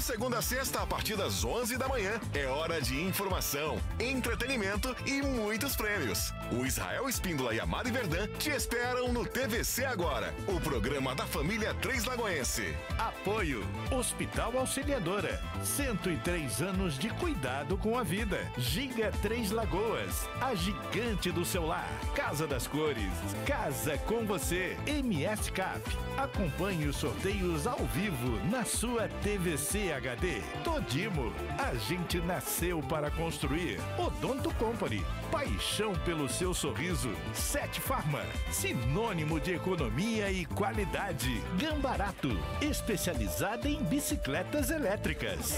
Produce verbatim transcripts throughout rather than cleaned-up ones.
segunda a sexta, a partir das onze da manhã, é hora de informação, entretenimento e muitos prêmios. O Israel Espíndola e a Mari Verdã te esperam no T V C Agora, o programa da família Três Lagoense. Apoio Hospital Auxiliadora, cento e três anos de cuidado com a vida. Giga Três Lagoas, a gigante do seu lar. Casa das Cores, casa com você. M S Cap, acompanhe os sorteios ao vivo na sua T V C H D. Todimo, a gente nasceu para construir. Odonto Company, paixão pelo seu sorriso. Sete Farma, sinônimo de economia e qualidade. Gambarato, especializada em bicicletas elétricas.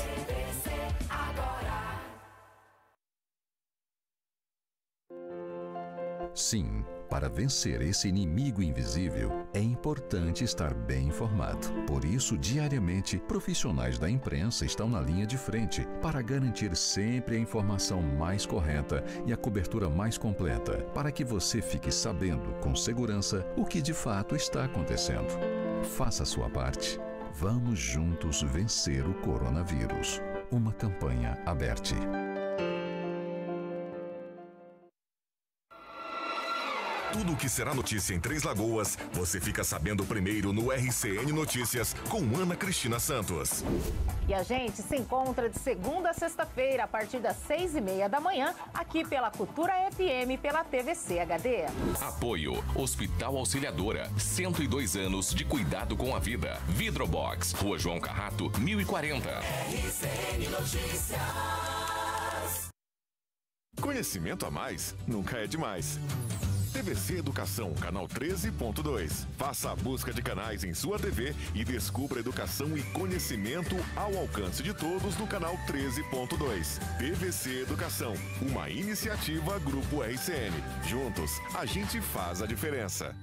Sim, para vencer esse inimigo invisível, é importante estar bem informado. Por isso, diariamente, profissionais da imprensa estão na linha de frente para garantir sempre a informação mais correta e a cobertura mais completa, para que você fique sabendo com segurança o que de fato está acontecendo. Faça a sua parte. Vamos juntos vencer o coronavírus. Uma campanha aberta. Tudo o que será notícia em Três Lagoas, você fica sabendo primeiro no R C N Notícias com Ana Cristina Santos. E a gente se encontra de segunda a sexta-feira, a partir das seis e meia da manhã, aqui pela Cultura F M e pela T V C H D. Apoio Hospital Auxiliadora, cento e dois anos de cuidado com a vida. Vidrobox, Rua João Carrato, mil e quarenta. R C N Notícias. Conhecimento a mais nunca é demais. T V C Educação, canal treze ponto dois. Faça a busca de canais em sua T V e descubra educação e conhecimento ao alcance de todos no canal treze ponto dois. T V C Educação, uma iniciativa Grupo R C N. Juntos, a gente faz a diferença.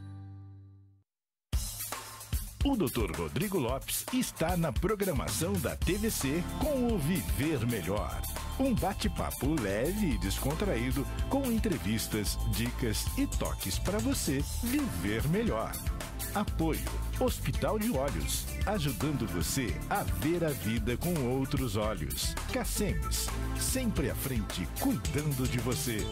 O doutor Rodrigo Lopes está na programação da T V C com o Viver Melhor. Um bate-papo leve e descontraído com entrevistas, dicas e toques para você viver melhor. Apoio Hospital de Olhos, ajudando você a ver a vida com outros olhos. Cacemes, sempre à frente, cuidando de você.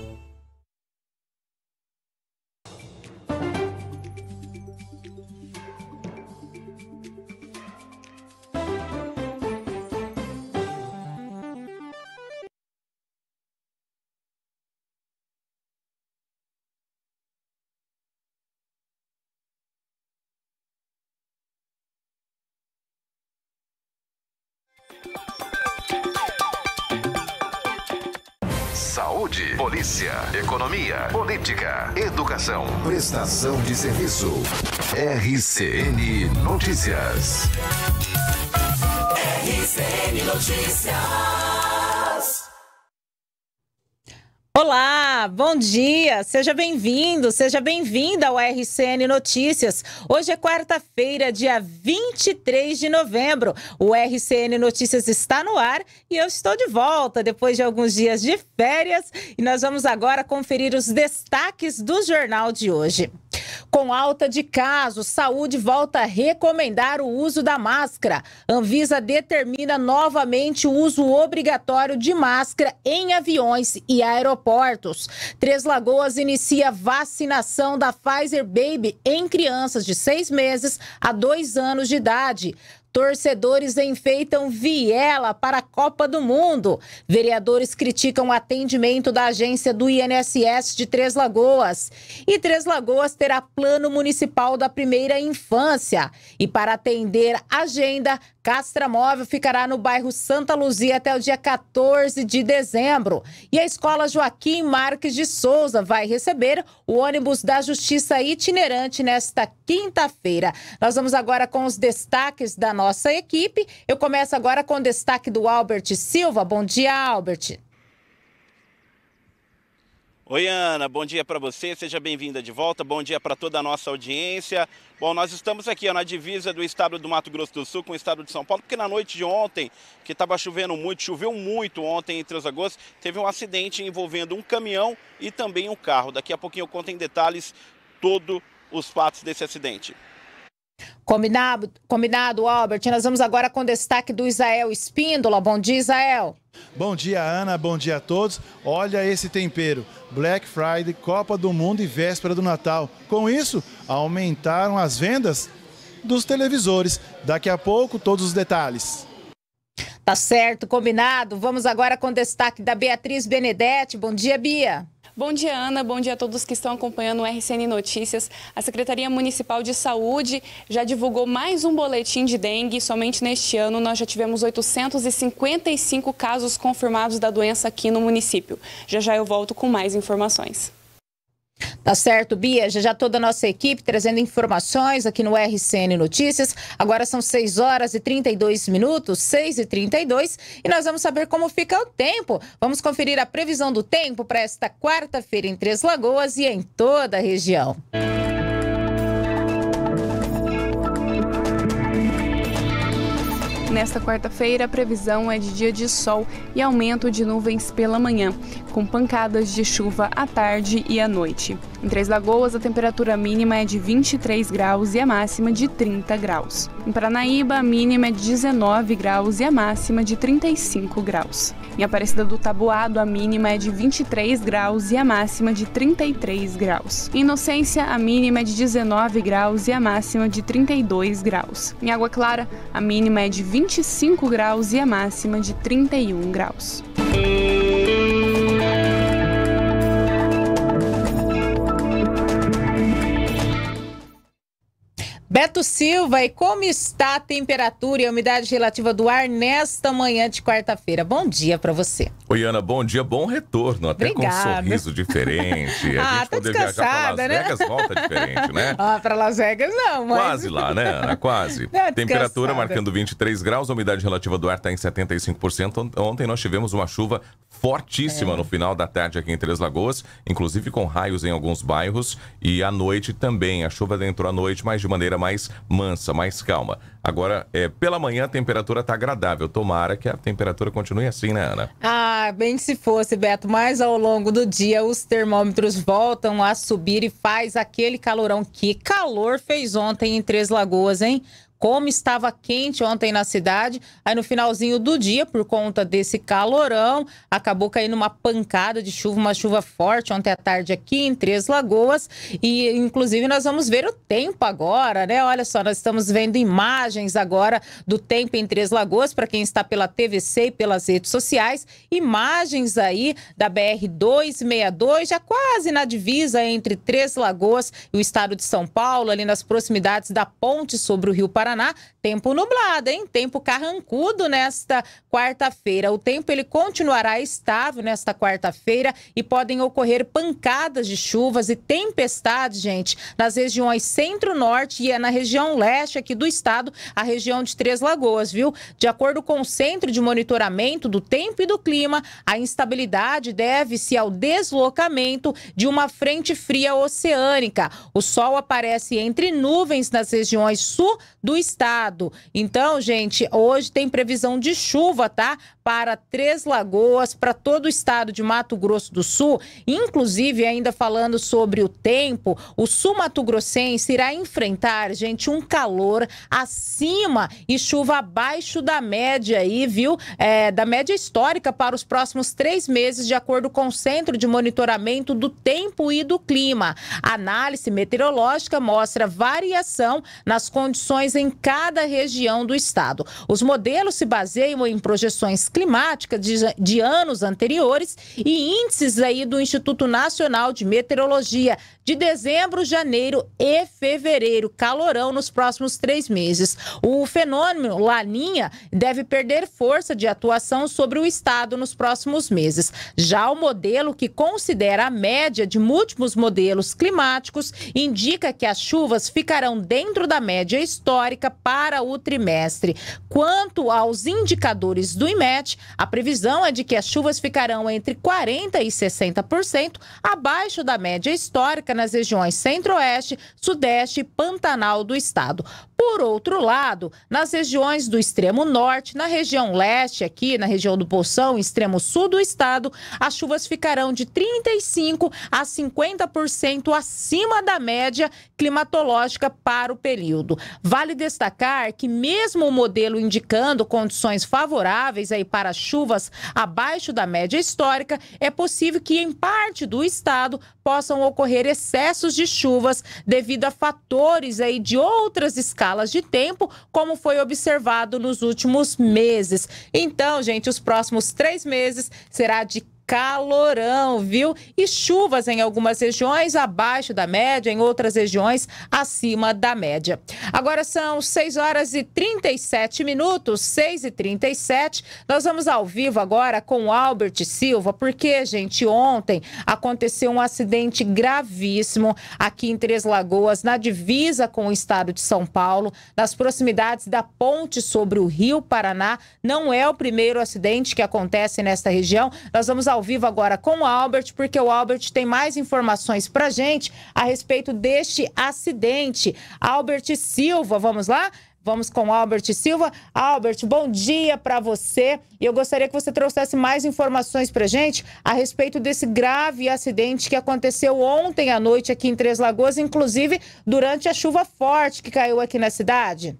Saúde, polícia, economia, política, educação, Prestação de serviço. R C N Notícias. R C N Notícias. Olá, bom dia, seja bem-vindo, seja bem-vinda ao R C N Notícias. Hoje é quarta-feira, dia vinte e três de novembro. O R C N Notícias está no ar e eu estou de volta depois de alguns dias de férias e nós vamos agora conferir os destaques do jornal de hoje. Com alta de casos, saúde volta a recomendar o uso da máscara. Anvisa determina novamente o uso obrigatório de máscara em aviões e aeroportos. Três Lagoas inicia vacinação da Pfizer Baby em crianças de seis meses a dois anos de idade. Torcedores enfeitam viela para a Copa do Mundo. Vereadores criticam o atendimento da agência do I N S S de Três Lagoas. E Três Lagoas terá plano municipal da primeira infância. E para atender a agenda, Castramóvel ficará no bairro Santa Luzia até o dia quatorze de dezembro. E a Escola Joaquim Marques de Souza vai receber o ônibus da Justiça itinerante nesta quinta-feira. Nós vamos agora com os destaques da nossa equipe. Eu começo agora com o destaque do Albert Silva. Bom dia, Albert. Oi, Ana, bom dia para você, seja bem-vinda de volta, bom dia para toda a nossa audiência. Bom, nós estamos aqui ó, na divisa do estado do Mato Grosso do Sul com o estado de São Paulo, porque na noite de ontem, que estava chovendo muito, choveu muito ontem em Três Lagoas, teve um acidente envolvendo um caminhão e também um carro. Daqui a pouquinho eu conto em detalhes todos os fatos desse acidente. Combinado, combinado, Albert. Nós vamos agora com destaque do Isael Espíndola. Bom dia, Isael. Bom dia, Ana. Bom dia a todos. Olha esse tempero. Black Friday, Copa do Mundo e véspera do Natal. Com isso, aumentaram as vendas dos televisores. Daqui a pouco, todos os detalhes. Tá certo, combinado. Vamos agora com destaque da Beatriz Benedetti. Bom dia, Bia. Bom dia, Ana. Bom dia a todos que estão acompanhando o R C N Notícias. A Secretaria Municipal de Saúde já divulgou mais um boletim de dengue. Somente neste ano nós já tivemos oitocentos e cinquenta e cinco casos confirmados da doença aqui no município. Já já eu volto com mais informações. Tá certo, Bia. Já já toda a nossa equipe trazendo informações aqui no R C N Notícias. Agora são seis horas e trinta e dois minutos, seis e trinta e dois, e nós vamos saber como fica o tempo. Vamos conferir a previsão do tempo para esta quarta-feira em Três Lagoas e em toda a região. Nesta quarta-feira, a previsão é de dia de sol e aumento de nuvens pela manhã, com pancadas de chuva à tarde e à noite. Em Três Lagoas, a temperatura mínima é de vinte e três graus e a máxima de trinta graus. Em Paranaíba, a mínima é de dezenove graus e a máxima de trinta e cinco graus. Em Aparecida do Taboado, a mínima é de vinte e três graus e a máxima de trinta e três graus. Em Inocência, a mínima é de dezenove graus e a máxima de trinta e dois graus. Em Água Clara, a mínima é de vinte e cinco graus e a máxima de trinta e um graus. Beto Silva, e como está a temperatura e a umidade relativa do ar nesta manhã de quarta-feira? Bom dia para você. Oi, Ana, bom dia, bom retorno, até Obrigada. Com um sorriso diferente. A ah, gente tá poder viajar para Las né? Vegas volta diferente, né? Ah, para Las Vegas não, mas... Quase lá, né, Ana? Quase. Não, temperatura marcando vinte e três graus, a umidade relativa do ar está em setenta e cinco por cento. Ontem nós tivemos uma chuva fortíssima é. no final da tarde aqui em Três Lagoas, inclusive com raios em alguns bairros, e à noite também. A chuva entrou à noite, mas de maneira mais mansa, mais calma. Agora, é, pela manhã a temperatura está agradável. Tomara que a temperatura continue assim, né, Ana? Ah, bem se fosse, Beto. Mas ao longo do dia os termômetros voltam a subir e faz aquele calorão. Que calor fez ontem em Três Lagoas, hein? Como estava quente ontem na cidade, aí no finalzinho do dia, por conta desse calorão, acabou caindo uma pancada de chuva, uma chuva forte ontem à tarde aqui em Três Lagoas, e inclusive nós vamos ver o tempo agora, né? Olha só, nós estamos vendo imagens agora do tempo em Três Lagoas, para quem está pela T V C e pelas redes sociais, imagens aí da B R duzentos e sessenta e dois, já quase na divisa entre Três Lagoas e o estado de São Paulo, ali nas proximidades da ponte sobre o Rio Paraná. Tempo nublado, hein? Tempo carrancudo nesta quarta-feira. O tempo ele continuará estável nesta quarta-feira e podem ocorrer pancadas de chuvas e tempestades, gente, nas regiões centro-norte e na região leste aqui do estado, a região de Três Lagoas, viu? De acordo com o Centro de Monitoramento do Tempo e do Clima, a instabilidade deve-se ao deslocamento de uma frente fria oceânica. O sol aparece entre nuvens nas regiões sul do estado. Então, gente, hoje tem previsão de chuva, tá? Para Três Lagoas, para todo o estado de Mato Grosso do Sul. Inclusive, ainda falando sobre o tempo, o sul mato-grossense irá enfrentar, gente, um calor acima e chuva abaixo da média aí, viu? É, da média histórica para os próximos três meses, de acordo com o Centro de Monitoramento do Tempo e do Clima. A análise meteorológica mostra variação nas condições em cada região do estado. Os modelos se baseiam em projeções climáticas de, de anos anteriores e índices aí do Instituto Nacional de Meteorologia de dezembro, janeiro e fevereiro. Calorão nos próximos três meses. O fenômeno Laninha deve perder força de atuação sobre o estado nos próximos meses. Já o modelo, que considera a média de múltiplos modelos climáticos, indica que as chuvas ficarão dentro da média histórica para o trimestre. Quanto aos indicadores do I M E T, a previsão é de que as chuvas ficarão entre quarenta por cento e sessenta por cento abaixo da média histórica nas regiões centro-oeste, sudeste e pantanal do estado. Por outro lado, nas regiões do extremo norte, na região leste, aqui na região do Poção, extremo sul do estado, as chuvas ficarão de trinta e cinco a cinquenta por cento acima da média climatológica para o período. Vale destacar que mesmo o modelo indicando condições favoráveis aí para chuvas abaixo da média histórica, é possível que em parte do estado possam ocorrer excessos de chuvas devido a fatores aí de outras escalas de tempo, como foi observado nos últimos meses. Então, gente, os próximos três meses será de calorão, viu? E chuvas em algumas regiões abaixo da média, em outras regiões acima da média. Agora são seis horas e trinta e sete minutos, seis e trinta e sete. Nós vamos ao vivo agora com o Albert Silva, porque, gente, ontem aconteceu um acidente gravíssimo aqui em Três Lagoas, na divisa com o estado de São Paulo, nas proximidades da ponte sobre o Rio Paraná. Não é o primeiro acidente que acontece nesta região. Nós vamos ao vivo agora com o Albert, porque o Albert tem mais informações pra gente a respeito deste acidente. Albert Silva, vamos lá? Vamos com o Albert Silva. Albert, bom dia para você. E eu gostaria que você trouxesse mais informações pra gente a respeito desse grave acidente que aconteceu ontem à noite aqui em Três Lagoas, inclusive durante a chuva forte que caiu aqui na cidade.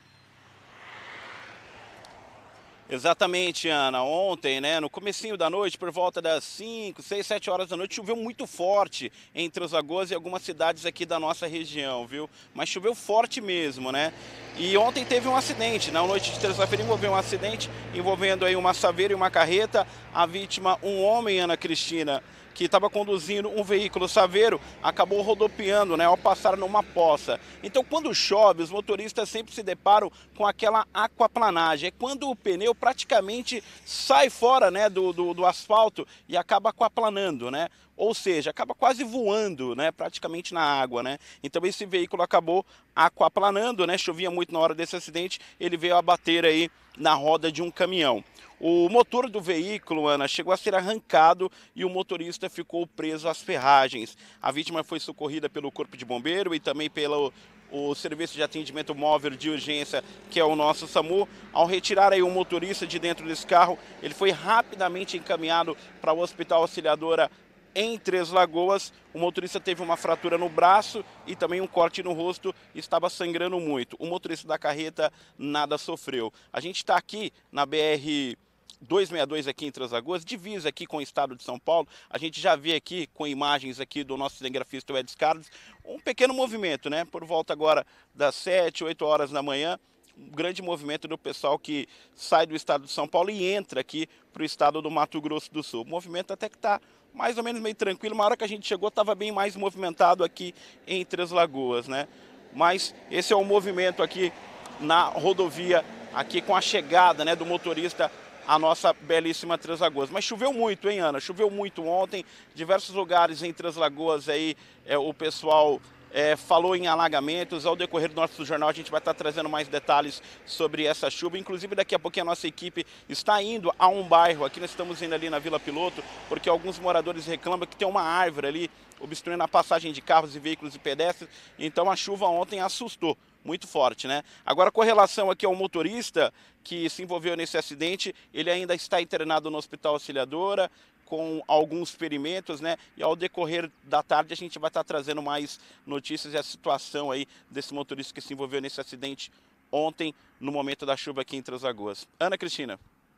Exatamente, Ana. Ontem, né, no comecinho da noite, por volta das cinco, seis, sete horas da noite, choveu muito forte em Três Lagoas e algumas cidades aqui da nossa região, viu? Mas choveu forte mesmo, né? E ontem teve um acidente, na noite de terça-feira envolveu um acidente envolvendo aí uma saveira e uma carreta. A vítima, um homem, Ana Cristina, que estava conduzindo um veículo saveiro, acabou rodopiando, né, ao passar numa poça. Então, quando chove, os motoristas sempre se deparam com aquela aquaplanagem. É quando o pneu praticamente sai fora, né, do, do, do asfalto e acaba aquaplanando, né? Ou seja, acaba quase voando, né, praticamente na água, né? Então esse veículo acabou aquaplanando, né? Chovia muito na hora desse acidente, ele veio a bater aí na roda de um caminhão. O motor do veículo, Ana, chegou a ser arrancado e o motorista ficou preso às ferragens. A vítima foi socorrida pelo Corpo de Bombeiro e também pelo o Serviço de Atendimento Móvel de Urgência, que é o nosso SAMU. Ao retirar aí o motorista de dentro desse carro, ele foi rapidamente encaminhado para o Hospital Auxiliadora em Três Lagoas. O motorista teve uma fratura no braço e também um corte no rosto, estava sangrando muito. O motorista da carreta nada sofreu. A gente está aqui na B R duzentos e sessenta e dois aqui em Três Lagoas, divisa aqui com o estado de São Paulo. A gente já vê aqui com imagens aqui do nosso cinegrafista Edson Carlos, um pequeno movimento, né? Por volta agora das sete, oito horas da manhã, um grande movimento do pessoal que sai do estado de São Paulo e entra aqui para o estado do Mato Grosso do Sul. O movimento até que está mais ou menos meio tranquilo. Uma hora que a gente chegou estava bem mais movimentado aqui em Três Lagoas, né? Mas esse é o movimento aqui na rodovia, aqui com a chegada, né, do motorista a nossa belíssima Três Lagoas. Mas choveu muito, hein, Ana? Choveu muito ontem, diversos lugares em Três Lagoas aí, é, o pessoal é, falou em alagamentos. Ao decorrer do nosso jornal a gente vai estar trazendo mais detalhes sobre essa chuva. Inclusive daqui a pouquinho a nossa equipe está indo a um bairro, aqui nós estamos indo ali na Vila Piloto, porque alguns moradores reclamam que tem uma árvore ali obstruindo a passagem de carros e veículos e pedestres. Então a chuva ontem assustou muito forte, né? Agora, com relação aqui ao motorista que se envolveu nesse acidente, ele ainda está internado no Hospital Auxiliadora com alguns ferimentos, né? E ao decorrer da tarde a gente vai estar trazendo mais notícias e a situação aí desse motorista que se envolveu nesse acidente ontem, no momento da chuva aqui em Três Lagoas. Ana Cristina.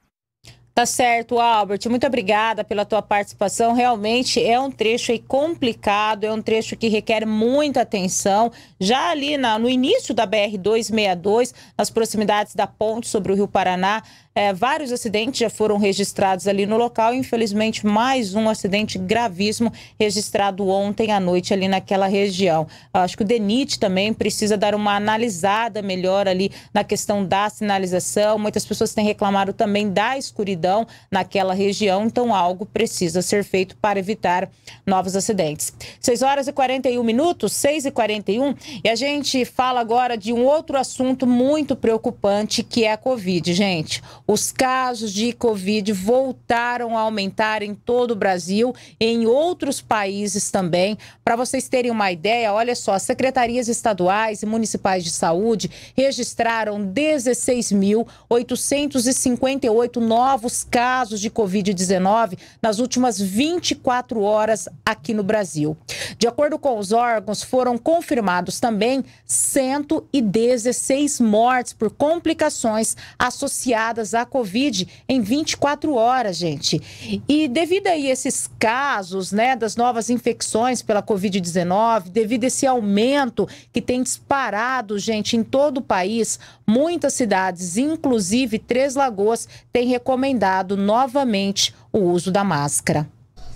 Tá certo, Albert. Muito obrigada pela tua participação. Realmente é um trecho aí complicado, é um trecho que requer muita atenção. Já ali na, no início da B R duzentos e sessenta e dois, nas proximidades da ponte sobre o Rio Paraná, é, vários acidentes já foram registrados ali no local. Infelizmente, mais um acidente gravíssimo registrado ontem à noite ali naquela região. Acho que o DENIT também precisa dar uma analisada melhor ali na questão da sinalização. Muitas pessoas têm reclamado também da escuridão naquela região, então algo precisa ser feito para evitar novos acidentes. seis horas e quarenta e um minutos, seis e quarenta e um, e a gente fala agora de um outro assunto muito preocupante, que é a Covid, gente. Os casos de Covid voltaram a aumentar em todo o Brasil e em outros países também. Para vocês terem uma ideia, olha só, as secretarias estaduais e municipais de saúde registraram dezesseis mil oitocentos e cinquenta e oito novos casos de Covid dezenove nas últimas vinte e quatro horas aqui no Brasil. De acordo com os órgãos, foram confirmados também cento e dezesseis mortes por complicações associadas à Covid em vinte e quatro horas, gente. E devido a esses casos, né, das novas infecções pela Covid dezenove, devido a esse aumento que tem disparado, gente, em todo o país, muitas cidades, inclusive Três Lagoas, têm recomendado novamente o uso da máscara.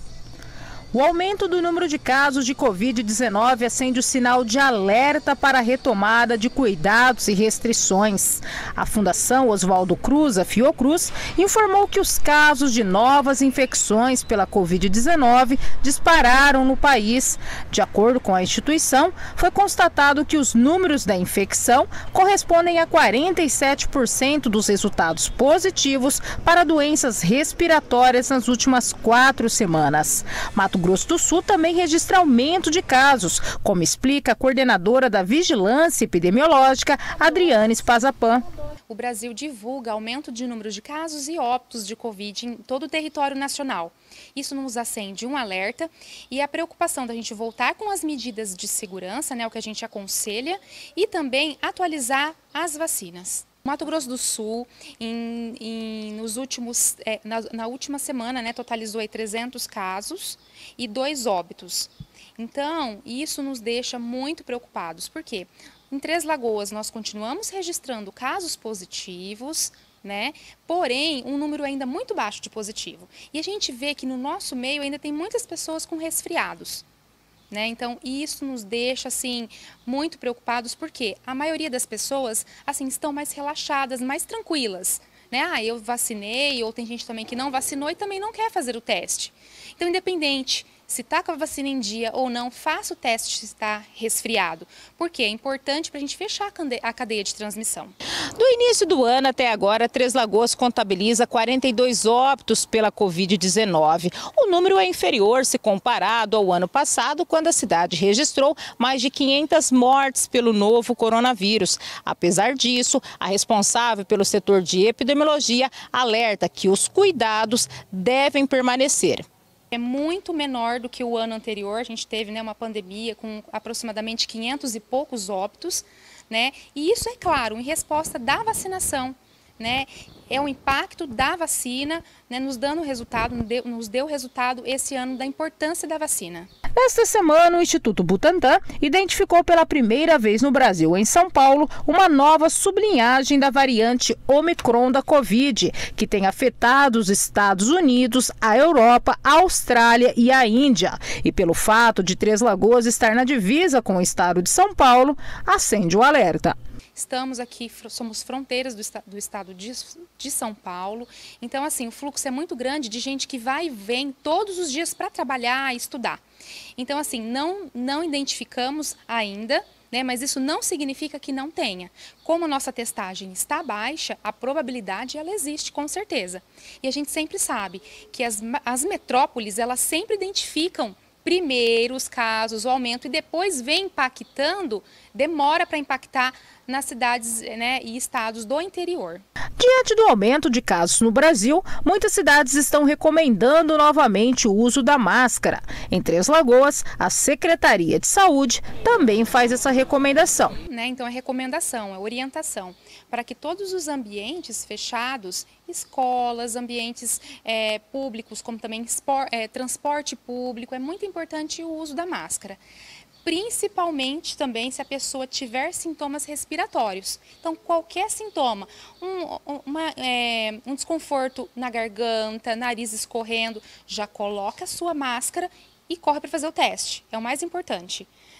O aumento do número de casos de Covid dezenove acende o sinal de alerta para a retomada de cuidados e restrições. A Fundação Oswaldo Cruz, a Fiocruz, informou que os casos de novas infecções pela Covid dezenove dispararam no país. De acordo com a instituição, foi constatado que os números da infecção correspondem a quarenta e sete por cento dos resultados positivos para doenças respiratórias nas últimas quatro semanas. Mato Grosso do Sul também registra aumento de casos, como explica a coordenadora da Vigilância Epidemiológica, Adriane Spazapan. O Brasil divulga aumento de número de casos e óbitos de Covid em todo o território nacional. Isso nos acende um alerta e a preocupação da gente voltar com as medidas de segurança, né, o que a gente aconselha, e também atualizar as vacinas. Mato Grosso do Sul, em, em, nos últimos, é, na, na última semana, né, totalizou aí trezentos casos e dois óbitos. Então, isso nos deixa muito preocupados. Por quê? Em Três Lagoas, nós continuamos registrando casos positivos, né? Porém, um número ainda muito baixo de positivo. E a gente vê que no nosso meio ainda tem muitas pessoas com resfriados. Né? Então, isso nos deixa assim muito preocupados, porque a maioria das pessoas assim estão mais relaxadas, mais tranquilas. Né? Ah, eu vacinei, ou tem gente também que não vacinou e também não quer fazer o teste. Então, independente se está com a vacina em dia ou não, faça o teste se está resfriado, porque é importante para a gente fechar a cadeia de transmissão. Do início do ano até agora, Três Lagoas contabiliza quarenta e dois óbitos pela Covid dezenove. O número é inferior se comparado ao ano passado, quando a cidade registrou mais de quinhentas mortes pelo novo coronavírus. Apesar disso, a responsável pelo setor de epidemiologia alerta que os cuidados devem permanecer. É muito menor do que o ano anterior. A gente teve, né, uma pandemia com aproximadamente quinhentos e poucos óbitos, né? E isso é claro, em resposta da vacinação, né? É o impacto da vacina, né, nos dando resultado, nos deu resultado esse ano da importância da vacina. Nesta semana, o Instituto Butantan identificou pela primeira vez no Brasil, em São Paulo, uma nova sublinhagem da variante Omicron da Covid, que tem afetado os Estados Unidos, a Europa, a Austrália e a Índia. E pelo fato de Três Lagoas estar na divisa com o estado de São Paulo, acende o alerta. Estamos aqui, somos fronteiras do, do estado de, de São Paulo, então assim, o fluxo é muito grande de gente que vai e vem todos os dias para trabalhar e estudar. Então assim, não, não identificamos ainda, né, mas isso não significa que não tenha. Como a nossa testagem está baixa, a probabilidade ela existe com certeza. E a gente sempre sabe que as, as metrópoles, elas sempre identificam primeiro os casos, o aumento, e depois vem impactando, demora para impactar nas cidades, né, e estados do interior. Diante do aumento de casos no Brasil, muitas cidades estão recomendando novamente o uso da máscara. Em Três Lagoas, a Secretaria de Saúde também faz essa recomendação. Né, então é recomendação, é orientação, para que todos os ambientes fechados, escolas, ambientes é, públicos, como também espor, é, transporte público, é muito importante o uso da máscara. Principalmente também se a pessoa tiver sintomas respiratórios. Então, qualquer sintoma, um, uma, é, um desconforto na garganta, nariz escorrendo, já coloca a sua máscara e corre para fazer o teste. É o mais importante.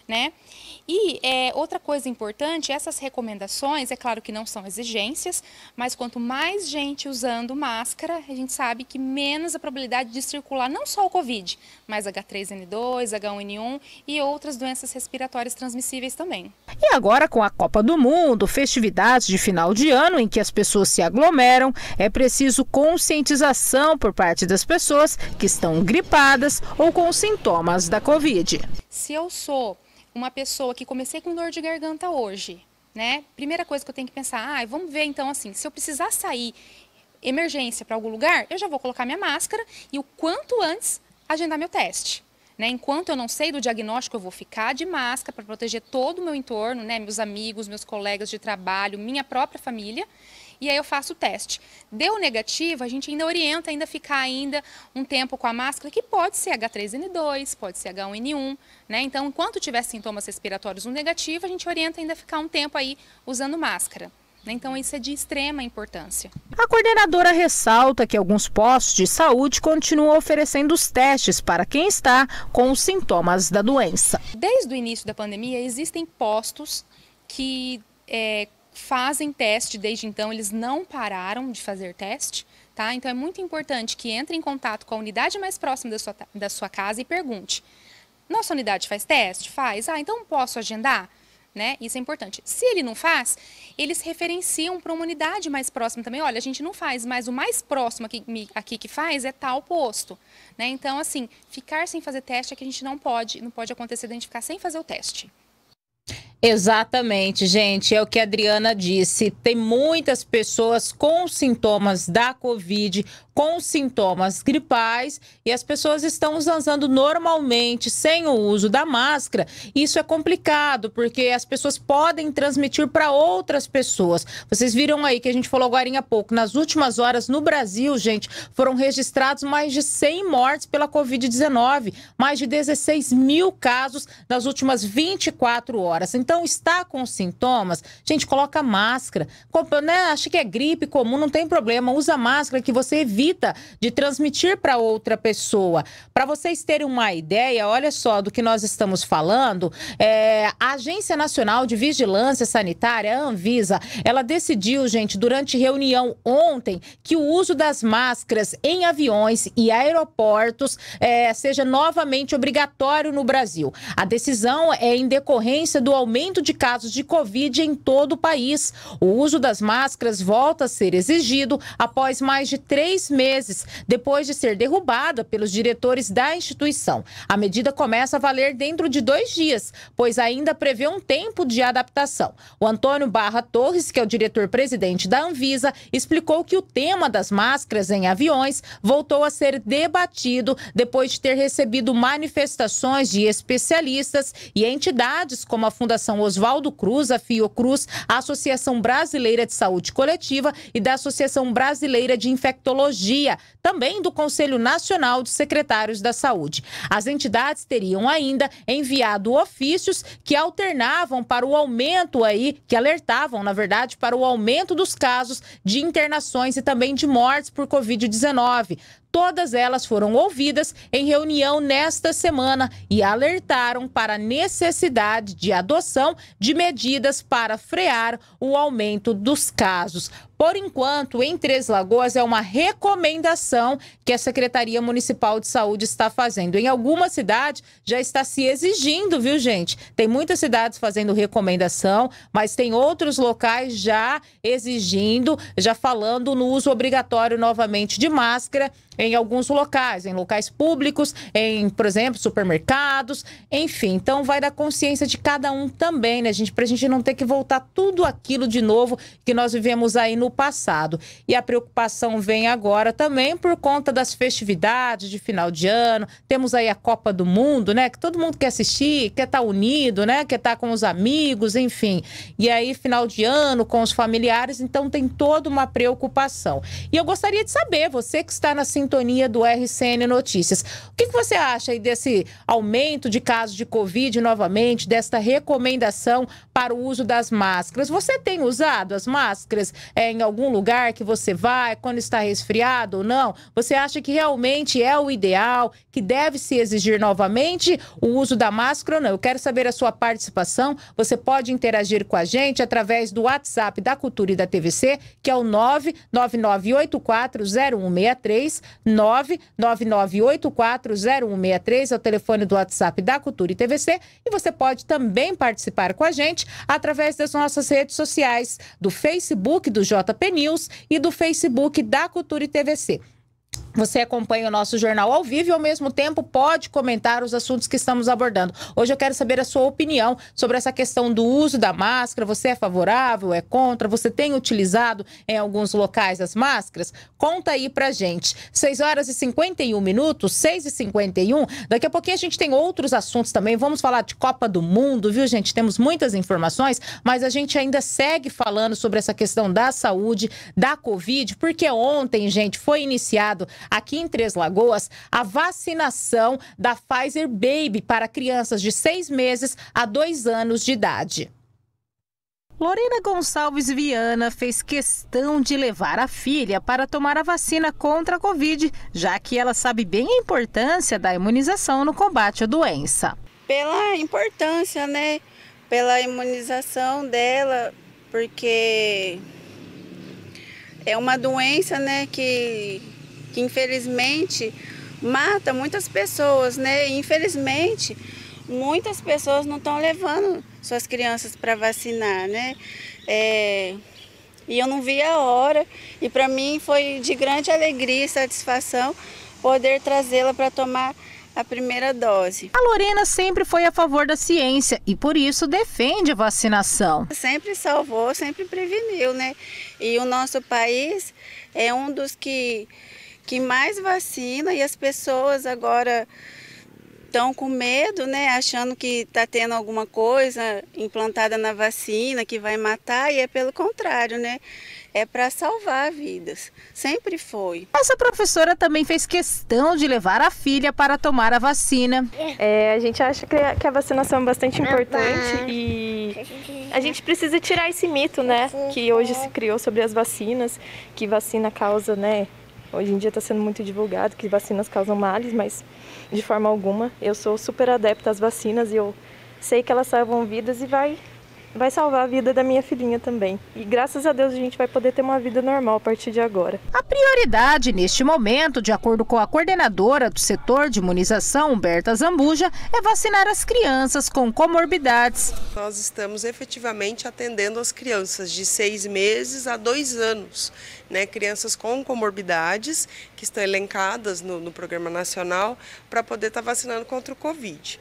né? E é, outra coisa importante, essas recomendações, é claro que não são exigências, mas quanto mais gente usando máscara, a gente sabe que menos a probabilidade de circular não só o Covid, mas agá três ene dois, agá um ene um e outras doenças respiratórias transmissíveis também. E agora, com a Copa do Mundo, festividades de final de ano em que as pessoas se aglomeram, é preciso conscientização por parte das pessoas que estão gripadas ou com sintomas da Covid. Se eu sou uma pessoa que comecei com dor de garganta hoje, né? Primeira coisa que eu tenho que pensar, ah, vamos ver então assim, se eu precisar sair emergência para algum lugar, eu já vou colocar minha máscara e o quanto antes agendar meu teste. Né? Enquanto eu não sei do diagnóstico, eu vou ficar de máscara para proteger todo o meu entorno, né? Meus amigos, meus colegas de trabalho, minha própria família. E aí eu faço o teste. Deu negativo, a gente ainda orienta ainda ficar ainda um tempo com a máscara, que pode ser agá três ene dois, pode ser agá um ene um, né? Então, enquanto tiver sintomas respiratórios no negativo, a gente orienta ainda ficar um tempo aí usando máscara. Então, isso é de extrema importância. A coordenadora ressalta que alguns postos de saúde continuam oferecendo os testes para quem está com os sintomas da doença. Desde o início da pandemia, existem postos que é, fazem teste, desde então eles não pararam de fazer teste, tá? Então é muito importante que entre em contato com a unidade mais próxima da sua, da sua casa e pergunte: nossa unidade faz teste? Faz. Ah, então posso agendar? Né? Isso é importante. Se ele não faz, eles referenciam para uma unidade mais próxima também. Olha, a gente não faz, mas o mais próximo aqui, aqui que faz é tal posto. Né? Então, assim, ficar sem fazer teste é que a gente não pode, não pode acontecer de a gente ficar sem fazer o teste. Exatamente, gente, é o que a Adriana disse, tem muitas pessoas com sintomas da Covid, com sintomas gripais, e as pessoas estão usando normalmente, sem o uso da máscara. Isso é complicado, porque as pessoas podem transmitir para outras pessoas. Vocês viram aí que a gente falou agora há pouco, nas últimas horas no Brasil, gente, foram registrados mais de cem mortes pela Covid dezenove, mais de dezesseis mil casos nas últimas vinte e quatro horas. Então, está com sintomas, gente, coloca máscara, né? Acha que é gripe comum, não tem problema, usa máscara que você evita de transmitir para outra pessoa. Para vocês terem uma ideia, olha só do que nós estamos falando, é, a Agência Nacional de Vigilância Sanitária, a Anvisa, ela decidiu, gente, durante reunião ontem, que o uso das máscaras em aviões e aeroportos é, seja novamente obrigatório no Brasil. A decisão é em decorrência do aumento de casos de Covid em todo o país. O uso das máscaras volta a ser exigido após mais de três meses, depois de ser derrubada pelos diretores da instituição. A medida começa a valer dentro de dois dias, pois ainda prevê um tempo de adaptação. O Antônio Barra Torres, que é o diretor-presidente da Anvisa, explicou que o tema das máscaras em aviões voltou a ser debatido depois de ter recebido manifestações de especialistas e entidades como a Fundação Oswaldo Cruz, a Fiocruz, a Associação Brasileira de Saúde Coletiva e da Associação Brasileira de Infectologia, também do Conselho Nacional de Secretários da Saúde. As entidades teriam ainda enviado ofícios que alternavam para o aumento aí, que alertavam, na verdade, para o aumento dos casos de internações e também de mortes por Covid dezenove. Todas elas foram ouvidas em reunião nesta semana e alertaram para a necessidade de adoção de medidas para frear o aumento dos casos. Por enquanto, em Três Lagoas, é uma recomendação que a Secretaria Municipal de Saúde está fazendo. Em algumas cidades já está se exigindo, viu, gente? Tem muitas cidades fazendo recomendação, mas tem outros locais já exigindo, já falando no uso obrigatório novamente de máscara em alguns locais, em locais públicos, em, por exemplo, supermercados, enfim. Então, vai da consciência de cada um também, né, gente? Pra gente não ter que voltar tudo aquilo de novo que nós vivemos aí no passado. E a preocupação vem agora também por conta das festividades de final de ano. Temos aí a Copa do Mundo, né? Que todo mundo quer assistir, quer estar unido, né? Quer estar com os amigos, enfim. E aí, final de ano, com os familiares, então tem toda uma preocupação. E eu gostaria de saber, você que está na sintonia sintonia do R C N Notícias. O que, que você acha aí desse aumento de casos de Covid novamente, desta recomendação para o uso das máscaras? Você tem usado as máscaras é, em algum lugar que você vai, quando está resfriado ou não? Você acha que realmente é o ideal, que deve se exigir novamente o uso da máscara ou não? Eu quero saber a sua participação. Você pode interagir com a gente através do WhatsApp da Cultura e da T V C, que é o nove nove nove oito quatro zero um seis três, nove nove nove oito quatro zero um seis três, é o telefone do WhatsApp da Cultura e T V C, e você pode também participar com a gente através das nossas redes sociais, do Facebook do J P News e do Facebook da Cultura e T V C. Você acompanha o nosso jornal ao vivo e, ao mesmo tempo, pode comentar os assuntos que estamos abordando. Hoje eu quero saber a sua opinião sobre essa questão do uso da máscara. Você é favorável, é contra? Você tem utilizado em alguns locais as máscaras? Conta aí pra gente. seis horas e cinquenta e um minutos, seis e cinquenta e um. Daqui a pouquinho a gente tem outros assuntos também. Vamos falar de Copa do Mundo, viu, gente? Temos muitas informações, mas a gente ainda segue falando sobre essa questão da saúde, da Covid, porque ontem, gente, foi iniciado aqui em Três Lagoas a vacinação da Pfizer Baby para crianças de seis meses a dois anos de idade. Lorena Gonçalves Viana fez questão de levar a filha para tomar a vacina contra a Covid, já que ela sabe bem a importância da imunização no combate à doença. Pela importância, né? Pela imunização dela, porque é uma doença, né, que, que infelizmente mata muitas pessoas, né? E, infelizmente, muitas pessoas não estão levando suas crianças para vacinar, né? É, e eu não vi a hora, e para mim foi de grande alegria e satisfação poder trazê-la para tomar a primeira dose. A Lorena sempre foi a favor da ciência e por isso defende a vacinação. Sempre salvou, sempre preveniu, né? E o nosso país é um dos que, que mais vacina, e as pessoas agora estão com medo, né? Achando que está tendo alguma coisa implantada na vacina que vai matar, e é pelo contrário, né? É para salvar vidas. Sempre foi. Essa professora também fez questão de levar a filha para tomar a vacina. É, a gente acha que a vacinação é bastante importante e a gente precisa tirar esse mito, né, que hoje se criou sobre as vacinas, que vacina causa, né, hoje em dia está sendo muito divulgado que vacinas causam males, mas de forma alguma. Eu sou super adepta às vacinas e eu sei que elas salvam vidas e vai... vai salvar a vida da minha filhinha também. E graças a Deus a gente vai poder ter uma vida normal a partir de agora. A prioridade neste momento, de acordo com a coordenadora do setor de imunização, Humberta Zambuja, é vacinar as crianças com comorbidades. Nós estamos efetivamente atendendo as crianças de seis meses a dois anos, né? Crianças com comorbidades que estão elencadas no, no Programa Nacional para poder estar vacinando contra o Covid.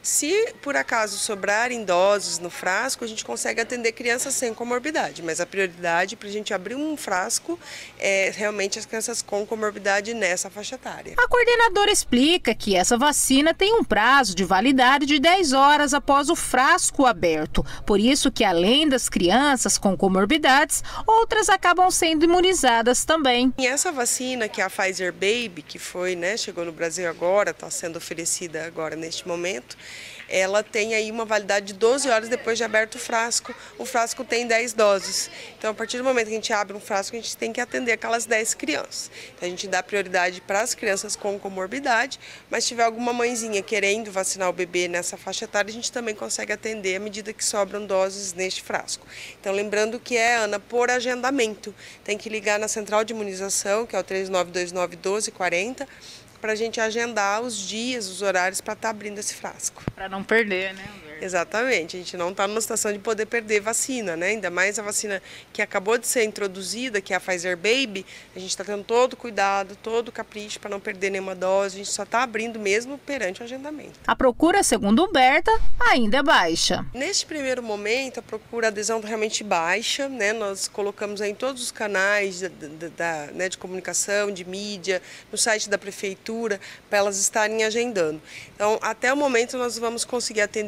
Se por acaso sobrarem doses no frasco, a gente consegue atender crianças sem comorbidade, mas a prioridade para a gente abrir um frasco é realmente as crianças com comorbidade nessa faixa etária. A coordenadora explica que essa vacina tem um prazo de validade de dez horas após o frasco aberto, por isso que além das crianças com comorbidades, outras acabam sendo imunizadas também. E essa vacina, que é a Pfizer Baby, que foi, né, chegou no Brasil agora, está sendo oferecida agora neste momento, ela tem aí uma validade de doze horas depois de aberto o frasco. O frasco tem dez doses. Então, a partir do momento que a gente abre um frasco, a gente tem que atender aquelas dez crianças. Então, a gente dá prioridade para as crianças com comorbidade, mas se tiver alguma mãezinha querendo vacinar o bebê nessa faixa etária, a gente também consegue atender à medida que sobram doses neste frasco. Então, lembrando que é, Ana, por agendamento. Tem que ligar na central de imunização, que é o três nove dois nove, um dois quatro zero, para a gente agendar os dias, os horários para estar abrindo esse frasco. Para não perder, né? Exatamente, a gente não está numa situação de poder perder vacina, né? Ainda mais a vacina que acabou de ser introduzida, que é a Pfizer Baby, a gente está tendo todo o cuidado, todo o capricho para não perder nenhuma dose, a gente só está abrindo mesmo perante o agendamento. A procura, segundo Humberta, ainda é baixa. Neste primeiro momento, a procura, a adesão realmente baixa, né? Nós colocamos aí em todos os canais da, da, da, né, de comunicação, de mídia, no site da prefeitura, para elas estarem agendando. Então, até o momento, nós vamos conseguir atender hoje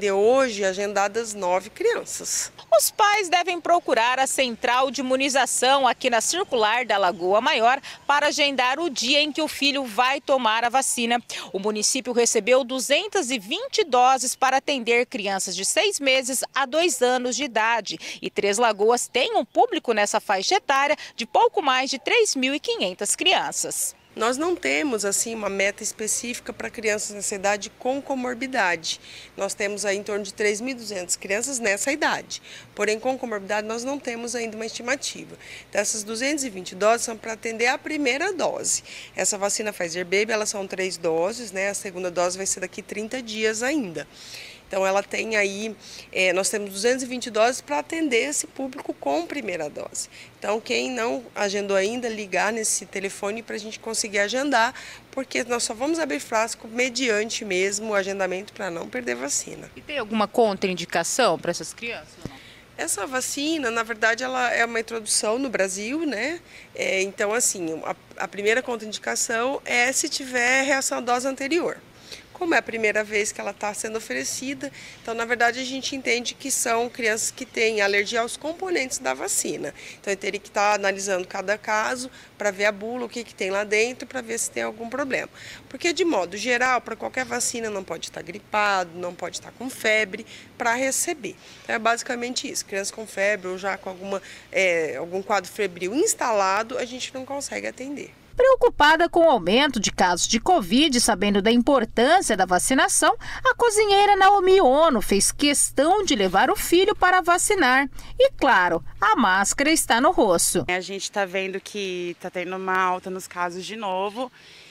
hoje agendadas nove crianças. Os pais devem procurar a central de imunização aqui na Circular da Lagoa Maior para agendar o dia em que o filho vai tomar a vacina. O município recebeu duzentas e vinte doses para atender crianças de seis meses a dois anos de idade. E Três Lagoas tem um público nessa faixa etária de pouco mais de três mil e quinhentas crianças. Nós não temos assim uma meta específica para crianças nessa idade com comorbidade. Nós temos aí em torno de três mil e duzentas crianças nessa idade. Porém, com comorbidade nós não temos ainda uma estimativa. Então, essas duzentas e vinte doses são para atender a primeira dose. Essa vacina Pfizer Baby, elas são três doses, né? A segunda dose vai ser daqui trinta dias ainda. Então, ela tem aí, é, nós temos duzentas e vinte doses para atender esse público com primeira dose. Então, quem não agendou ainda, ligar nesse telefone para a gente conseguir agendar, porque nós só vamos abrir frasco mediante mesmo o agendamento para não perder vacina. E tem alguma contraindicação para essas crianças? Essa vacina, na verdade, ela é uma introdução no Brasil, né? É, então, assim, a, a primeira contraindicação é se tiver reação à dose anterior. Como é a primeira vez que ela está sendo oferecida, então, na verdade, a gente entende que são crianças que têm alergia aos componentes da vacina. Então, eu teria que estar analisando cada caso para ver a bula, o que, que tem lá dentro, para ver se tem algum problema. Porque, de modo geral, para qualquer vacina, não pode estar gripado, não pode estar com febre para receber. Então, é basicamente isso. Crianças com febre ou já com alguma, é, algum quadro febril instalado, a gente não consegue atender. Preocupada com o aumento de casos de Covid, sabendo da importância da vacinação, a cozinheira Naomi Ono fez questão de levar o filho para vacinar. E, claro, a máscara está no rosto. A gente está vendo que está tendo uma alta nos casos de novo.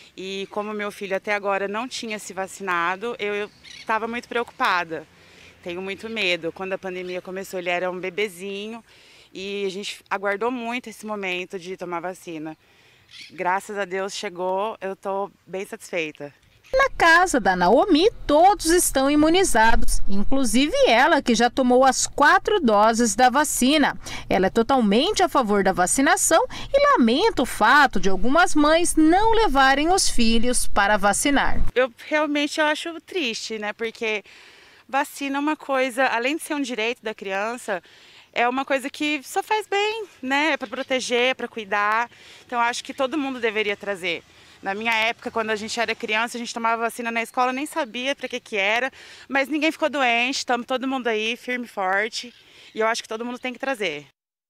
E como meu filho até agora não tinha se vacinado, eu estava muito preocupada. Tenho muito medo. Quando a pandemia começou, ele era um bebezinho e a gente aguardou muito esse momento de tomar vacina. Graças a Deus chegou, eu estou bem satisfeita. Na casa da Naomi, todos estão imunizados, inclusive ela, que já tomou as quatro doses da vacina. Ela é totalmente a favor da vacinação e lamenta o fato de algumas mães não levarem os filhos para vacinar. Eu realmente acho triste, né? Porque vacina é uma coisa, além de ser um direito da criança, é uma coisa que só faz bem, né? É para proteger, para cuidar. Então, acho que todo mundo deveria trazer. Na minha época, quando a gente era criança, a gente tomava vacina na escola, nem sabia para que que era, mas ninguém ficou doente, estamos todo mundo aí, firme e forte, e eu acho que todo mundo tem que trazer.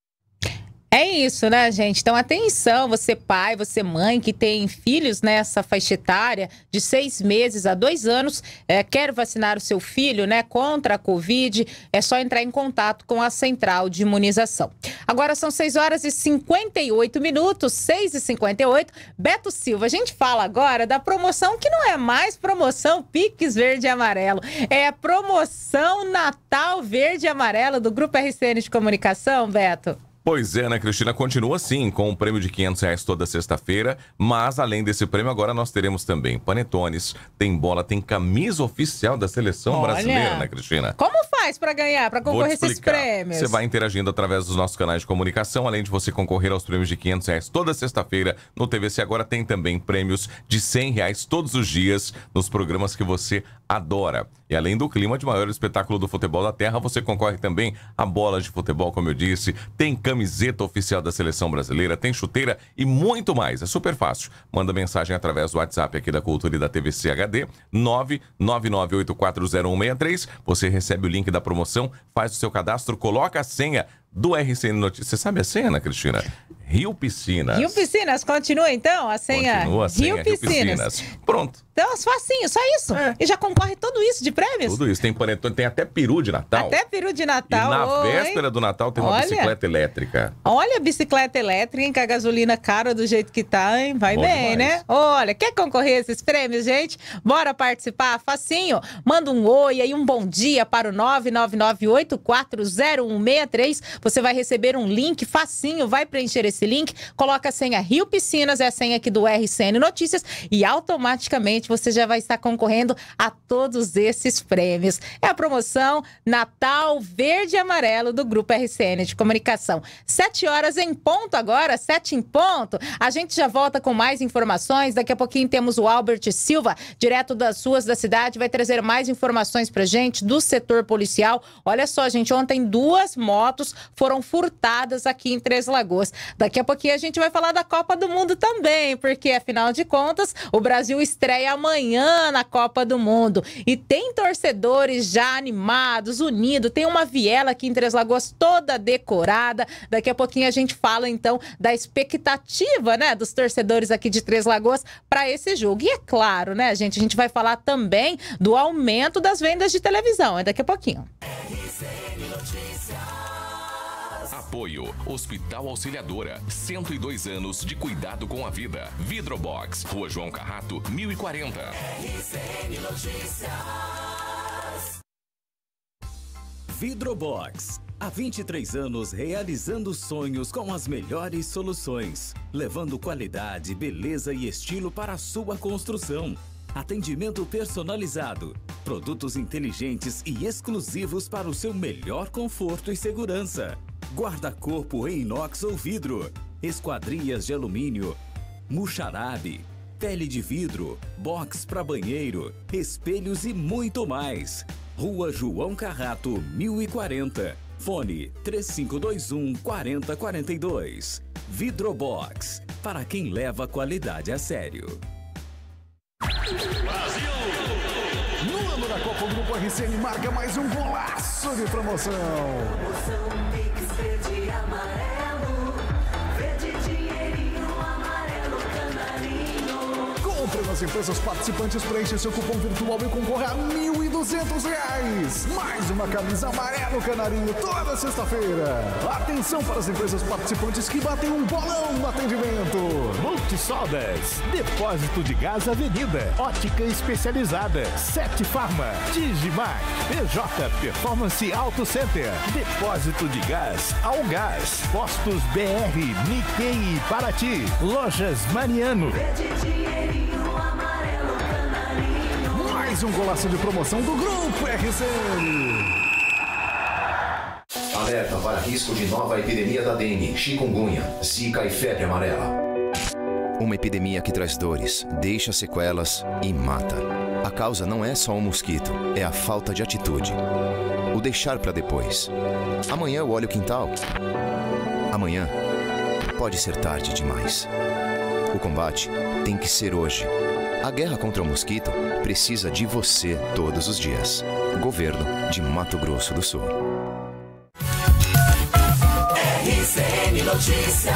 É isso, né, gente? Então, atenção, você pai, você mãe que tem filhos nessa faixa etária de seis meses a dois anos, é, quer vacinar o seu filho, né, contra a Covid, é só entrar em contato com a central de imunização. Agora são seis horas e cinquenta e oito minutos, seis e cinquenta e oito. Beto Silva, a gente fala agora da promoção que não é mais promoção Pix Verde e Amarelo, é a promoção Natal Verde e Amarelo do Grupo R C N de Comunicação, Beto. Pois é, né, Cristina? Continua assim, com um prêmio de quinhentos reais toda sexta-feira, mas além desse prêmio, agora nós teremos também panetones, tem bola, tem camisa oficial da seleção Olha, brasileira, né, Cristina? Como faz para ganhar, para concorrer a esses prêmios? Você vai interagindo através dos nossos canais de comunicação, além de você concorrer aos prêmios de quinhentos reais toda sexta-feira no T V C. Agora tem também prêmios de cem reais todos os dias nos programas que você adora. E além do clima de maior espetáculo do futebol da terra, você concorre também a bolas de futebol, como eu disse, tem camiseta oficial da seleção brasileira, tem chuteira e muito mais. É super fácil. Manda mensagem através do WhatsApp aqui da Cultura e da T V C H D, nove nove nove oito quatro zero um seis três. Você recebe o link da promoção, faz o seu cadastro, coloca a senha do R C N Notícias. Você sabe a senha, Ana Cristina? Rio Piscinas. Rio Piscinas, continua então a senha? Continua a senha, Rio Piscinas. Rio Piscinas. Pronto. Então, facinho, só isso. É. E já concorre tudo isso de prêmios? Tudo isso. Tem panetone, tem até peru de Natal. Até peru de Natal. E na Oi. véspera do Natal tem uma Olha. bicicleta elétrica. Olha a bicicleta elétrica, hein? Com a gasolina cara do jeito que tá, hein? Vai Bom bem, demais. né? Olha, quer concorrer a esses prêmios, gente? Bora participar? Facinho. Manda um oi aí, um bom dia para o nove nove nove oito quatro zero um seis três. Você vai receber um link facinho, vai preencher esse link, coloca a senha Rio Piscinas, é a senha aqui do R C N Notícias e automaticamente gente, você já vai estar concorrendo a todos esses prêmios. É a promoção Natal Verde e Amarelo do Grupo R C N de Comunicação. Sete horas em ponto agora, sete em ponto. A gente já volta com mais informações. Daqui a pouquinho temos o Albert Silva, direto das ruas da cidade, vai trazer mais informações pra gente do setor policial. Olha só, gente, ontem duas motos foram furtadas aqui em Três Lagoas. Daqui a pouquinho a gente vai falar da Copa do Mundo também, porque afinal de contas, o Brasil estreia amanhã na Copa do Mundo. E tem torcedores já animados, unidos. Tem uma viela aqui em Três Lagoas toda decorada. Daqui a pouquinho a gente fala então da expectativa, né, dos torcedores aqui de Três Lagoas para esse jogo. E é claro, né, gente, a gente vai falar também do aumento das vendas de televisão. É daqui a pouquinho. Apoio Hospital Auxiliadora, cento e dois anos de cuidado com a vida. Vidrobox, Rua João Carrato, mil e quarenta. R C N Notícias. Vidrobox. Há vinte e três anos realizando sonhos com as melhores soluções, levando qualidade, beleza e estilo para a sua construção. Atendimento personalizado, produtos inteligentes e exclusivos para o seu melhor conforto e segurança. Guarda-corpo em inox ou vidro, esquadrias de alumínio, muxarabe, pele de vidro, box para banheiro, espelhos e muito mais. Rua João Carrato, mil e quarenta. Fone três cinco dois um, quatro zero quatro dois. Vidrobox, para quem leva a qualidade a sério. Brasil! No ano da Copa, o Grupo R C N marca mais um golaço de promoção. Promoção Mix Verde e Amarelo. Verde dinheirinho, amarelo canarinho. Compre nas empresas participantes, preencha seu cupom virtual e concorra a mil e duzentos reais. Mais uma camisa amarelo canarinho toda sexta-feira. Atenção para as empresas participantes que batem um bolão no atendimento. Multisoldas, Depósito de Gás Avenida, Ótica Especializada, Sete Farma, Digimac, P J Performance Auto Center, Depósito de Gás Algás, Postos B R, Nikkei e Paraty, Lojas Mariano. Mais um golaço de promoção do Grupo R C N. Alerta para risco de nova epidemia da dengue, chikungunya, zika e febre amarela. Uma epidemia que traz dores, deixa sequelas e mata. A causa não é só um mosquito, é a falta de atitude. O deixar para depois. Amanhã eu olho o quintal. Amanhã pode ser tarde demais. O combate tem que ser hoje. A guerra contra o mosquito precisa de você todos os dias. Governo de Mato Grosso do Sul. R C N Notícias.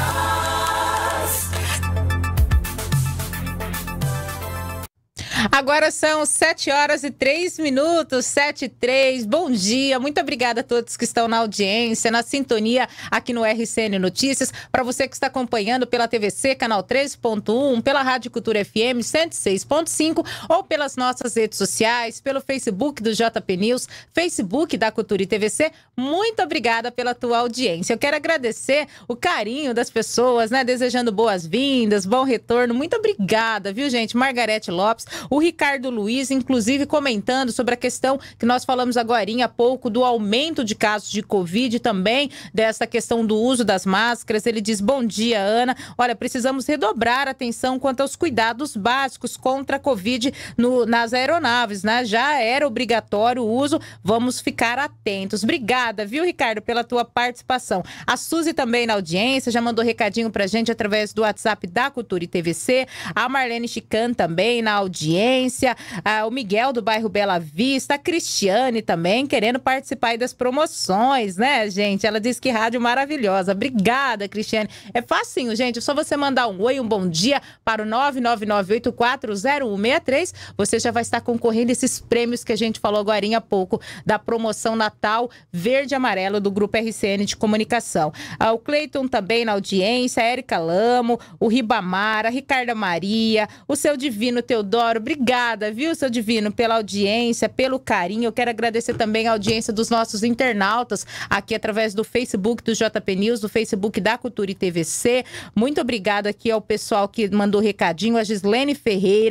Agora são sete horas e três minutos, sete e três. Bom dia, muito obrigada a todos que estão na audiência, na sintonia aqui no R C N Notícias. Para você que está acompanhando pela T V C, canal treze ponto um, pela Rádio Cultura F M cento e seis ponto cinco ou pelas nossas redes sociais, pelo Facebook do J P News, Facebook da Cultura e T V C. Muito obrigada pela tua audiência. Eu quero agradecer o carinho das pessoas, né? Desejando boas-vindas, bom retorno. Muito obrigada, viu, gente? Margarete Lopes, o Ricardo Luiz, inclusive, comentando sobre a questão que nós falamos agorinha há pouco do aumento de casos de Covid, também dessa questão do uso das máscaras. Ele diz: bom dia, Ana. Olha, precisamos redobrar a atenção quanto aos cuidados básicos contra a Covid no, nas aeronaves, né? Já era obrigatório o uso, vamos ficar atentos. Obrigada, viu, Ricardo, pela tua participação. A Suzy também na audiência, já mandou recadinho pra gente através do WhatsApp da Cultura e T V C. A Marlene Chican também na audiência. Ah, o Miguel do bairro Bela Vista, a Cristiane também querendo participar aí das promoções, né, gente? Ela diz que rádio maravilhosa. Obrigada, Cristiane. É facinho, gente, é só você mandar um oi, um bom dia para o nove nove nove oito quatro zero um seis três. Você já vai estar concorrendo a esses prêmios que a gente falou agora há pouco da promoção Natal Verde e Amarelo do Grupo R C N de Comunicação. Ah, o Cleiton também na audiência, a Érica Lamo, o Ribamar, a Ricarda Maria, o seu Divino Teodoro. Obrigada, viu, seu Divino, pela audiência, pelo carinho. Eu quero agradecer também a audiência dos nossos internautas aqui através do Facebook do J P News, do Facebook da Cultura e T V C. Muito obrigada aqui ao pessoal que mandou recadinho, a Gislene Ferreira,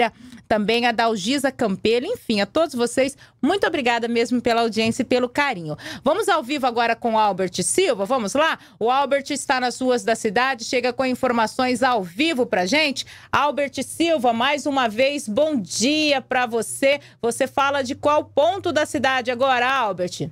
também a Dalgisa Campelo, enfim, a todos vocês, muito obrigada mesmo pela audiência e pelo carinho. Vamos ao vivo agora com o Albert Silva, vamos lá? O Albert está nas ruas da cidade, chega com informações ao vivo pra gente. Albert Silva, mais uma vez, bom dia para você. Você fala de qual ponto da cidade agora, Albert?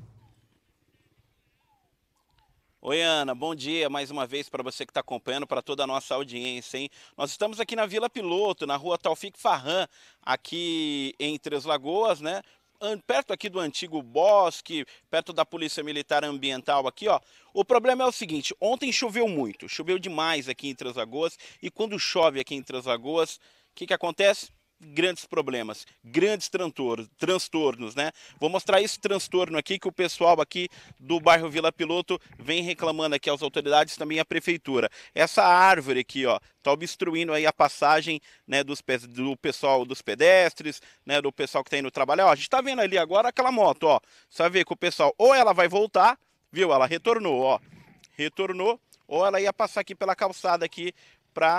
Oi, Ana, bom dia mais uma vez para você que está acompanhando, para toda a nossa audiência, hein? Nós estamos aqui na Vila Piloto, na rua Taufik Farran, aqui em Três Lagoas, né? Perto aqui do antigo bosque, perto da Polícia Militar Ambiental aqui, ó. O problema é o seguinte, ontem choveu muito, choveu demais aqui em Três Lagoas, e quando chove aqui em Três Lagoas, o que que acontece? Grandes problemas, grandes transtornos, né? Vou mostrar esse transtorno aqui que o pessoal aqui do bairro Vila Piloto vem reclamando aqui às autoridades, também à prefeitura. Essa árvore aqui, ó, tá obstruindo aí a passagem, né, dos, do pessoal, dos pedestres, né, do pessoal que tá indo trabalhar. Ó, a gente tá vendo ali agora aquela moto, ó. Você vai ver que o pessoal, ou ela vai voltar, viu? Ela retornou, ó. Retornou, ou ela ia passar aqui pela calçada aqui pra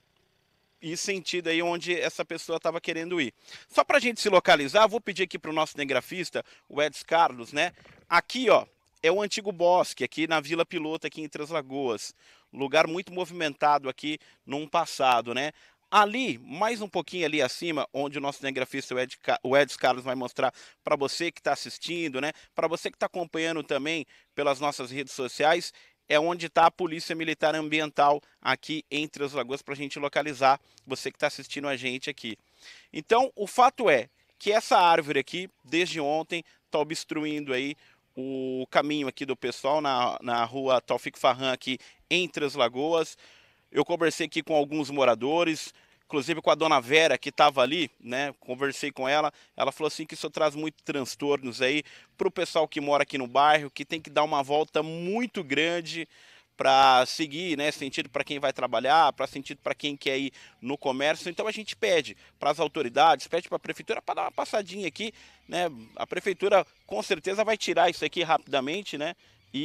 e sentido aí onde essa pessoa estava querendo ir. Só para a gente se localizar, vou pedir aqui para o nosso cinegrafista, o Edson Carlos, né? Aqui, ó, é o antigo bosque, aqui na Vila Piloto, aqui em Três Lagoas. Lugar muito movimentado aqui num passado, né? Ali, mais um pouquinho ali acima, onde o nosso cinegrafista, o, Ed, o Edson Carlos, vai mostrar para você que está assistindo, né? Para você que está acompanhando também pelas nossas redes sociais, é onde está a Polícia Militar Ambiental aqui em Três Lagoas, para a gente localizar você que está assistindo a gente aqui. Então, o fato é que essa árvore aqui, desde ontem, está obstruindo aí o caminho aqui do pessoal na, na rua Taufik Farran aqui em Três Lagoas. Eu conversei aqui com alguns moradores, inclusive com a dona Vera, que estava ali, né? Conversei com ela, ela falou assim que isso traz muitos transtornos aí para o pessoal que mora aqui no bairro, que tem que dar uma volta muito grande para seguir, né? Sentido para quem vai trabalhar, para sentido para quem quer ir no comércio. Então a gente pede para as autoridades, pede para a prefeitura para dar uma passadinha aqui, né? A prefeitura com certeza vai tirar isso aqui rapidamente, né?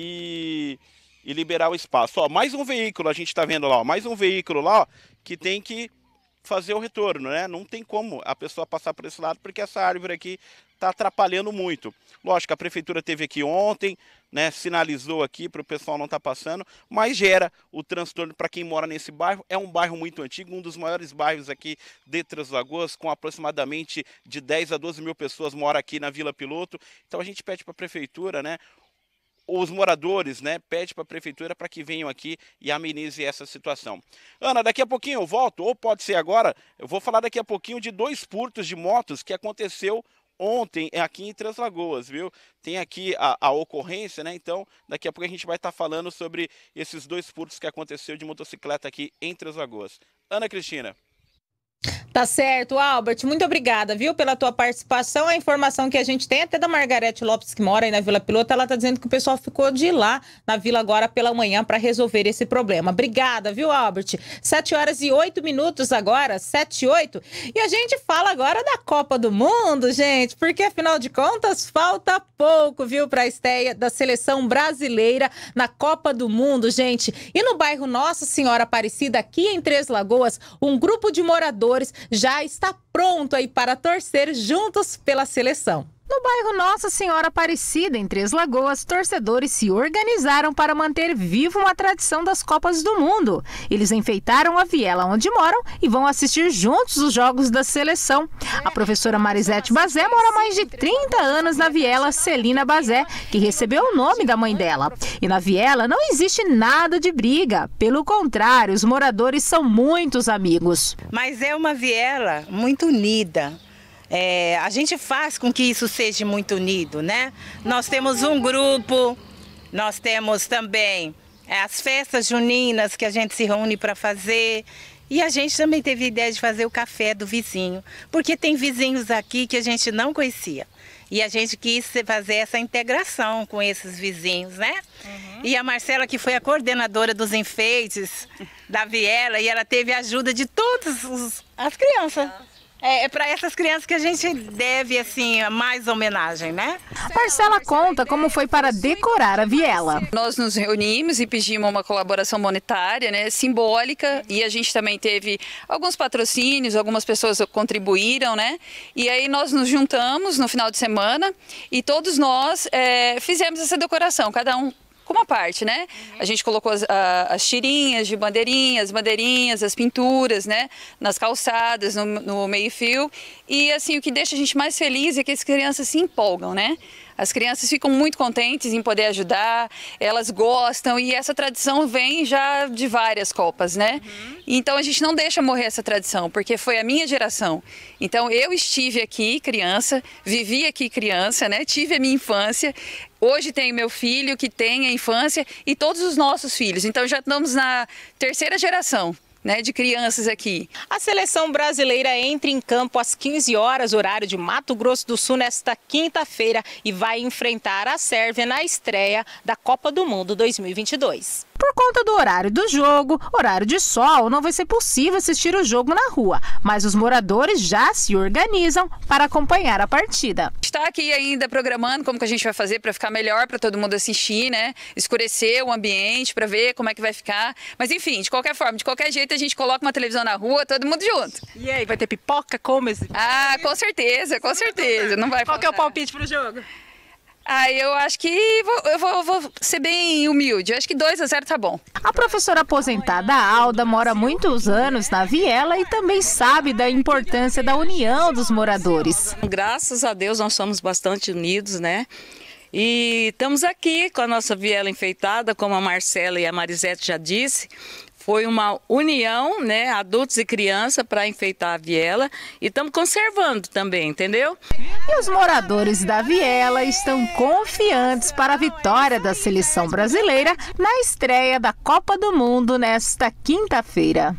E, e liberar o espaço. Ó, mais um veículo, a gente está vendo lá, ó, mais um veículo lá, ó, que tem que fazer o retorno, né? Não tem como a pessoa passar por esse lado, porque essa árvore aqui está atrapalhando muito. Lógico, a prefeitura teve aqui ontem, né? Sinalizou aqui para o pessoal não estar tá passando, mas gera o transtorno para quem mora nesse bairro. É um bairro muito antigo, um dos maiores bairros aqui de Três Lagoas, com aproximadamente de dez a doze mil pessoas moram aqui na Vila Piloto. Então a gente pede para a prefeitura, né? Os moradores, né, pede para a prefeitura para que venham aqui e amenize essa situação. Ana, daqui a pouquinho eu volto, ou pode ser agora, eu vou falar daqui a pouquinho de dois furtos de motos que aconteceu ontem aqui em Três Lagoas, viu? Tem aqui a, a ocorrência, né? Então, daqui a pouco a gente vai estar tá falando sobre esses dois furtos que aconteceu de motocicleta aqui em Três Lagoas. Ana Cristina. Tá certo, Albert, muito obrigada, viu, pela tua participação. A informação que a gente tem até da Margarete Lopes, que mora aí na Vila Piloto, ela tá dizendo que o pessoal ficou de lá na Vila agora pela manhã para resolver esse problema. Obrigada, viu, Albert? sete horas e oito minutos agora, sete e oito. E a gente fala agora da Copa do Mundo, gente, porque afinal de contas falta pouco, viu, para a estreia da seleção brasileira na Copa do Mundo, gente. E no bairro Nossa Senhora Aparecida, aqui em Três Lagoas, um grupo de moradores já está pronto aí para torcer juntos pela seleção. No bairro Nossa Senhora Aparecida, em Três Lagoas, torcedores se organizaram para manter viva uma tradição das Copas do Mundo. Eles enfeitaram a viela onde moram e vão assistir juntos os jogos da seleção. A professora Marisete Bazé mora há mais de trinta anos na viela Celina Bazé, que recebeu o nome da mãe dela. E na viela não existe nada de briga. Pelo contrário, os moradores são muitos amigos. Mas é uma viela muito unida. É, a gente faz com que isso seja muito unido, né? Nós temos um grupo, nós temos também é, as festas juninas que a gente se reúne para fazer. E a gente também teve a ideia de fazer o café do vizinho, porque tem vizinhos aqui que a gente não conhecia. E a gente quis fazer essa integração com esses vizinhos, né? Uhum. E a Marcela, que foi a coordenadora dos enfeites da viela, e ela teve a ajuda de todas os, as crianças. É, é para essas crianças que a gente deve, assim, mais homenagem, né? Marcela conta como foi para decorar a viela. Nós nos reunimos e pedimos uma colaboração monetária, né, simbólica, e a gente também teve alguns patrocínios, algumas pessoas contribuíram, né? E aí nós nos juntamos no final de semana e todos nós é, fizemos essa decoração, cada um com uma parte, né? A gente colocou as, a, as tirinhas de bandeirinhas, as bandeirinhas, as pinturas, né? Nas calçadas, no, no meio-fio. E assim, o que deixa a gente mais feliz é que as crianças se empolgam, né? As crianças ficam muito contentes em poder ajudar, elas gostam e essa tradição vem já de várias Copas, né? Uhum. Então a gente não deixa morrer essa tradição, porque foi a minha geração. Então eu estive aqui criança, vivi aqui criança, né? Tive a minha infância, hoje tenho meu filho que tem a infância e todos os nossos filhos. Então já estamos na terceira geração, né, de crianças aqui. A seleção brasileira entra em campo às quinze horas, horário de Mato Grosso do Sul, nesta quinta-feira e vai enfrentar a Sérvia na estreia da Copa do Mundo dois mil e vinte e dois. Por conta do horário do jogo, horário de sol, não vai ser possível assistir o jogo na rua, mas os moradores já se organizam para acompanhar a partida. Está aqui ainda programando como que a gente vai fazer para ficar melhor para todo mundo assistir, né? Escurecer o ambiente para ver como é que vai ficar. Mas enfim, de qualquer forma, de qualquer jeito a gente coloca uma televisão na rua, todo mundo junto. E aí, vai ter pipoca? Como esse? Ah, com certeza, com certeza. Não vai Qual que é o palpite pro jogo? Ah, eu acho que vou, eu vou, vou ser bem humilde. Eu acho que dois a zero tá bom. A professora aposentada Alda mora muitos anos na viela e também sabe da importância da união dos moradores. Graças a Deus nós somos bastante unidos, né? E estamos aqui com a nossa viela enfeitada, como a Marcela e a Marisete já disse. Foi uma união, né, adultos e crianças, para enfeitar a viela e estamos conservando também, entendeu? E os moradores da viela estão confiantes para a vitória da seleção brasileira na estreia da Copa do Mundo nesta quinta-feira.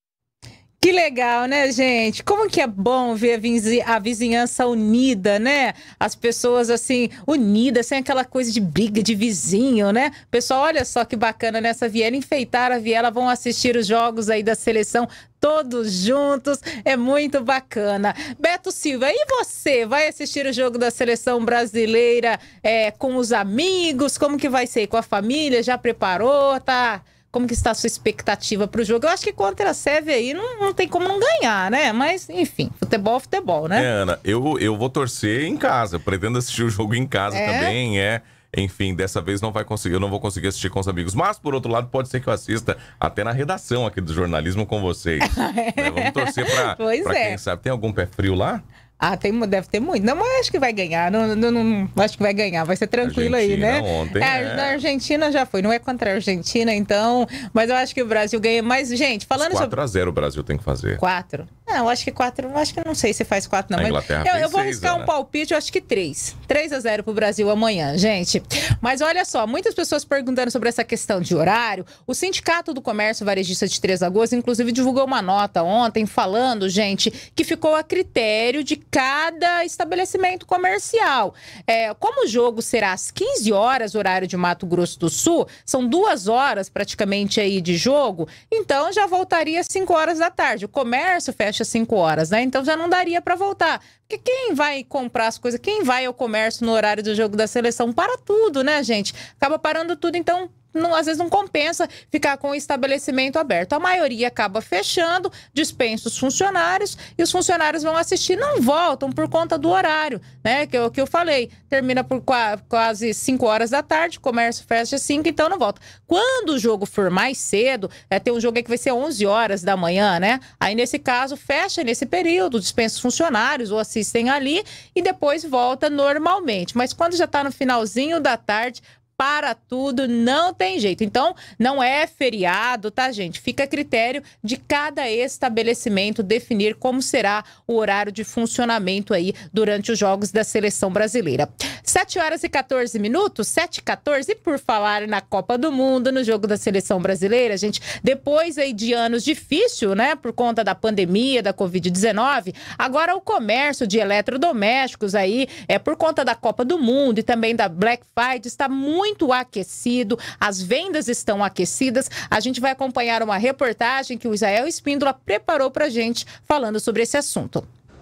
Que legal, né, gente? Como que é bom ver a vizinhança unida, né? As pessoas, assim, unidas, sem aquela coisa de briga de vizinho, né? Pessoal, olha só que bacana nessa viela, enfeitar a viela, vão assistir os jogos aí da seleção todos juntos, é muito bacana. Beto Silva, e você? Vai assistir o jogo da seleção brasileira é, com os amigos? Como que vai ser? Com a família? Já preparou? Tá... Como que está a sua expectativa para o jogo? Eu acho que contra a Sérvia aí não, não tem como não ganhar, né? Mas, enfim, futebol, futebol, né? É, Ana, eu, eu vou torcer em casa. Pretendo assistir o jogo em casa é? também, é. Enfim, dessa vez não vai conseguir, eu não vou conseguir assistir com os amigos. Mas, por outro lado, pode ser que eu assista até na redação aqui do jornalismo com vocês. né? Vamos torcer para é. quem sabe. Tem algum pé frio lá? Ah, tem, deve ter muito. Não, mas acho que vai ganhar. Não, não, não, acho que vai ganhar. Vai ser tranquilo Argentina, aí, né? Ontem, é, é. Na Argentina já foi. Não é contra a Argentina, então. Mas eu acho que o Brasil ganha. Mas, gente, falando sobre. quatro a zero o Brasil tem que fazer. quatro? Não, eu acho que quatro. Acho que não sei se faz quatro, não. A mas Inglaterra eu, fez eu vou seis, arriscar né? um palpite, eu acho que três. três a zero pro Brasil amanhã, gente. Mas olha só, muitas pessoas perguntando sobre essa questão de horário. O Sindicato do Comércio Varejista de Três Lagoas, inclusive, divulgou uma nota ontem falando, gente, que ficou a critério de cada estabelecimento comercial. É, como o jogo será às quinze horas, horário de Mato Grosso do Sul, são duas horas praticamente aí de jogo, então já voltaria às cinco horas da tarde. O comércio fecha às cinco horas, né? Então já não daria para voltar. Porque quem vai comprar as coisas, quem vai ao comércio no horário do jogo da seleção? Para tudo, né, gente? Acaba parando tudo, então... Não, às vezes não compensa ficar com o estabelecimento aberto. A maioria acaba fechando, dispensa os funcionários e os funcionários vão assistir, não voltam por conta do horário, né? Que é o que eu falei, termina por quase cinco horas da tarde, comércio fecha às cinco, então não volta. Quando o jogo for mais cedo, é, tem um jogo aí que vai ser onze horas da manhã, né? Aí nesse caso fecha nesse período, dispensa os funcionários ou assistem ali e depois volta normalmente. Mas quando já está no finalzinho da tarde, para tudo, não tem jeito. Então, não é feriado, tá, gente? Fica a critério de cada estabelecimento definir como será o horário de funcionamento aí durante os jogos da seleção brasileira. sete horas e quatorze minutos, sete e quatorze, e por falar na Copa do Mundo, no jogo da seleção brasileira, gente, depois aí de anos difíceis, né, por conta da pandemia, da covid dezenove, agora o comércio de eletrodomésticos aí, é por conta da Copa do Mundo e também da Black Friday, está muito muito aquecido, as vendas estão aquecidas. A gente vai acompanhar uma reportagem que o Israel Espíndola preparou pra gente falando sobre esse assunto.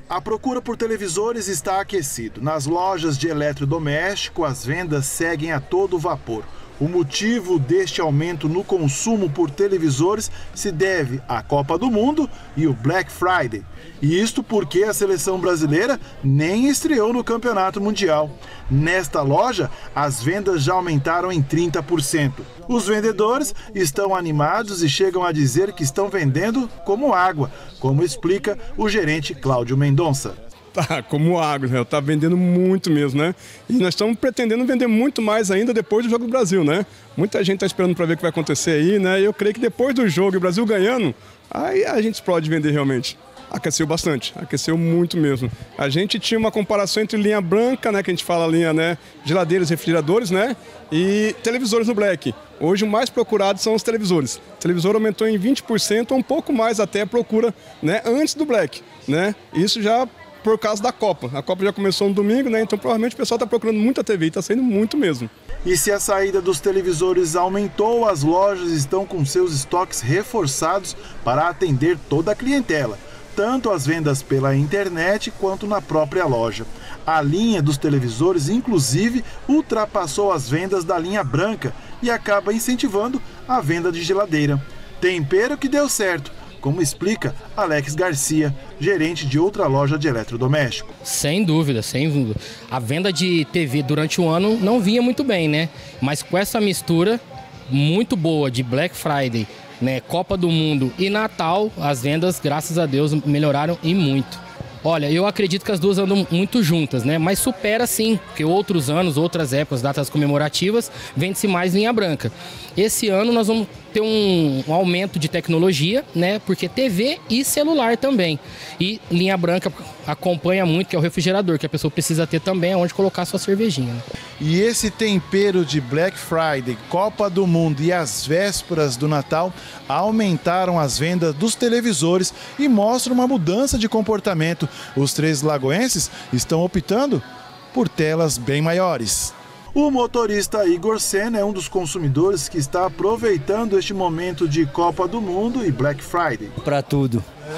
A procura por televisores está aquecida. Nas lojas de eletrodoméstico, as vendas seguem a todo vapor. O motivo deste aumento no consumo por televisores se deve à Copa do Mundo e o Black Friday. E isto porque a seleção brasileira nem estreou no Campeonato Mundial. Nesta loja, as vendas já aumentaram em trinta por cento. Os vendedores estão animados e chegam a dizer que estão vendendo como água, como explica o gerente Cláudio Mendonça. Tá, como água, né? Tá vendendo muito mesmo, né? E nós estamos pretendendo vender muito mais ainda depois do Jogo do Brasil, né? Muita gente está esperando para ver o que vai acontecer aí, né? E eu creio que depois do jogo, o Brasil ganhando, aí a gente pode vender realmente. Aqueceu bastante, aqueceu muito mesmo. A gente tinha uma comparação entre linha branca, né, que a gente fala linha, né, geladeiras, refrigeradores, né, e televisores no Black. Hoje o mais procurado são os televisores. O televisor aumentou em vinte por cento, ou um pouco mais até a procura, né, antes do Black, né? Isso já por causa da Copa. A Copa já começou no domingo, né, então provavelmente o pessoal está procurando muita T V e está saindo muito mesmo. E se a saída dos televisores aumentou, as lojas estão com seus estoques reforçados para atender toda a clientela, tanto as vendas pela internet quanto na própria loja. A linha dos televisores, inclusive, ultrapassou as vendas da linha branca e acaba incentivando a venda de geladeira. Tempero que deu certo, como explica Alex Garcia, gerente de outra loja de eletrodoméstico. Sem dúvida, sem dúvida. A venda de T V durante o ano não vinha muito bem, né? Mas com essa mistura muito boa de Black Friday, né, Copa do Mundo e Natal, as vendas, graças a Deus, melhoraram e muito. Olha, eu acredito que as duas andam muito juntas, né? Mas supera sim, porque outros anos, outras épocas, datas comemorativas, vende-se mais linha branca. Esse ano nós vamos ter um, um aumento de tecnologia, né? Porque T V e celular também. E linha branca acompanha muito, que é o refrigerador, que a pessoa precisa ter também onde colocar sua cervejinha, né? E esse tempero de Black Friday, Copa do Mundo e as vésperas do Natal aumentaram as vendas dos televisores e mostram uma mudança de comportamento. Os três lagoenses estão optando por telas bem maiores. O motorista Igor Senna é um dos consumidores que está aproveitando este momento de Copa do Mundo e Black Friday. Para tudo.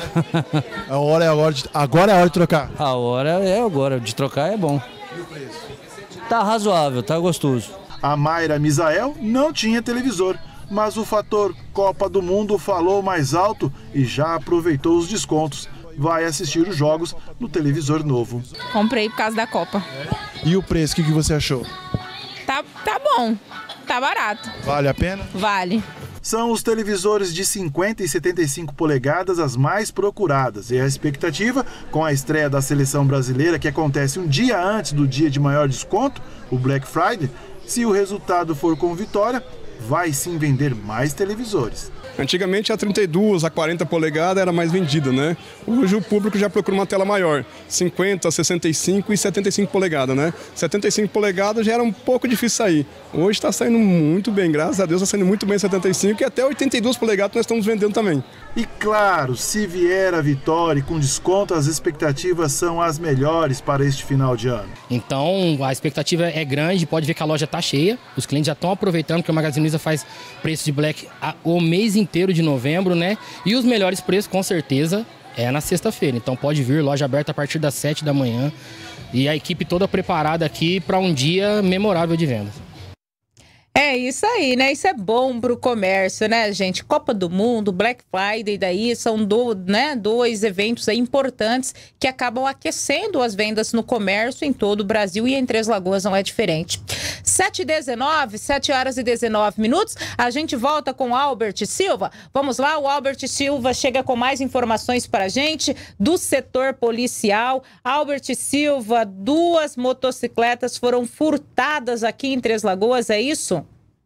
A hora é a hora de, agora é a hora de trocar. A hora é agora, de trocar é bom. E o preço? Tá razoável, tá gostoso. A Mayra Misael não tinha televisor, mas o fator Copa do Mundo falou mais alto e já aproveitou os descontos. Vai assistir os jogos no televisor novo. Comprei por causa da Copa. E o preço, o que, que você achou? Tá, tá bom, tá barato. Vale a pena? Vale. São os televisores de cinquenta e setenta e cinco polegadas as mais procuradas. E a expectativa, com a estreia da seleção brasileira, que acontece um dia antes do dia de maior desconto, o Black Friday, se o resultado for com vitória, vai sim vender mais televisores. Antigamente a trinta e duas, a quarenta polegadas era mais vendida, né? Hoje o público já procura uma tela maior, cinquenta, sessenta e cinco e setenta e cinco polegadas, né? setenta e cinco polegadas já era um pouco difícil sair. Hoje está saindo muito bem, graças a Deus está saindo muito bem setenta e cinco e até oitenta e duas polegadas nós estamos vendendo também. E claro, se vier a vitória e com desconto, as expectativas são as melhores para este final de ano. Então a expectativa é grande, pode ver que a loja está cheia, os clientes já estão aproveitando que o Magazine Luiza faz preço de Black o mês inteiro. inteiro de novembro, né? E os melhores preços, com certeza, é na sexta-feira. Então pode vir, loja aberta a partir das sete da manhã. E a equipe toda preparada aqui para um dia memorável de vendas. É isso aí, né? Isso é bom pro comércio, né, gente? Copa do Mundo, Black Friday, daí são do, né, dois eventos aí importantes que acabam aquecendo as vendas no comércio em todo o Brasil e em Três Lagoas não é diferente. sete e dezenove, sete horas e dezenove minutos, a gente volta com o Albert Silva. Vamos lá, o Albert Silva chega com mais informações para a gente do setor policial. Albert Silva, duas motocicletas foram furtadas aqui em Três Lagoas, é isso?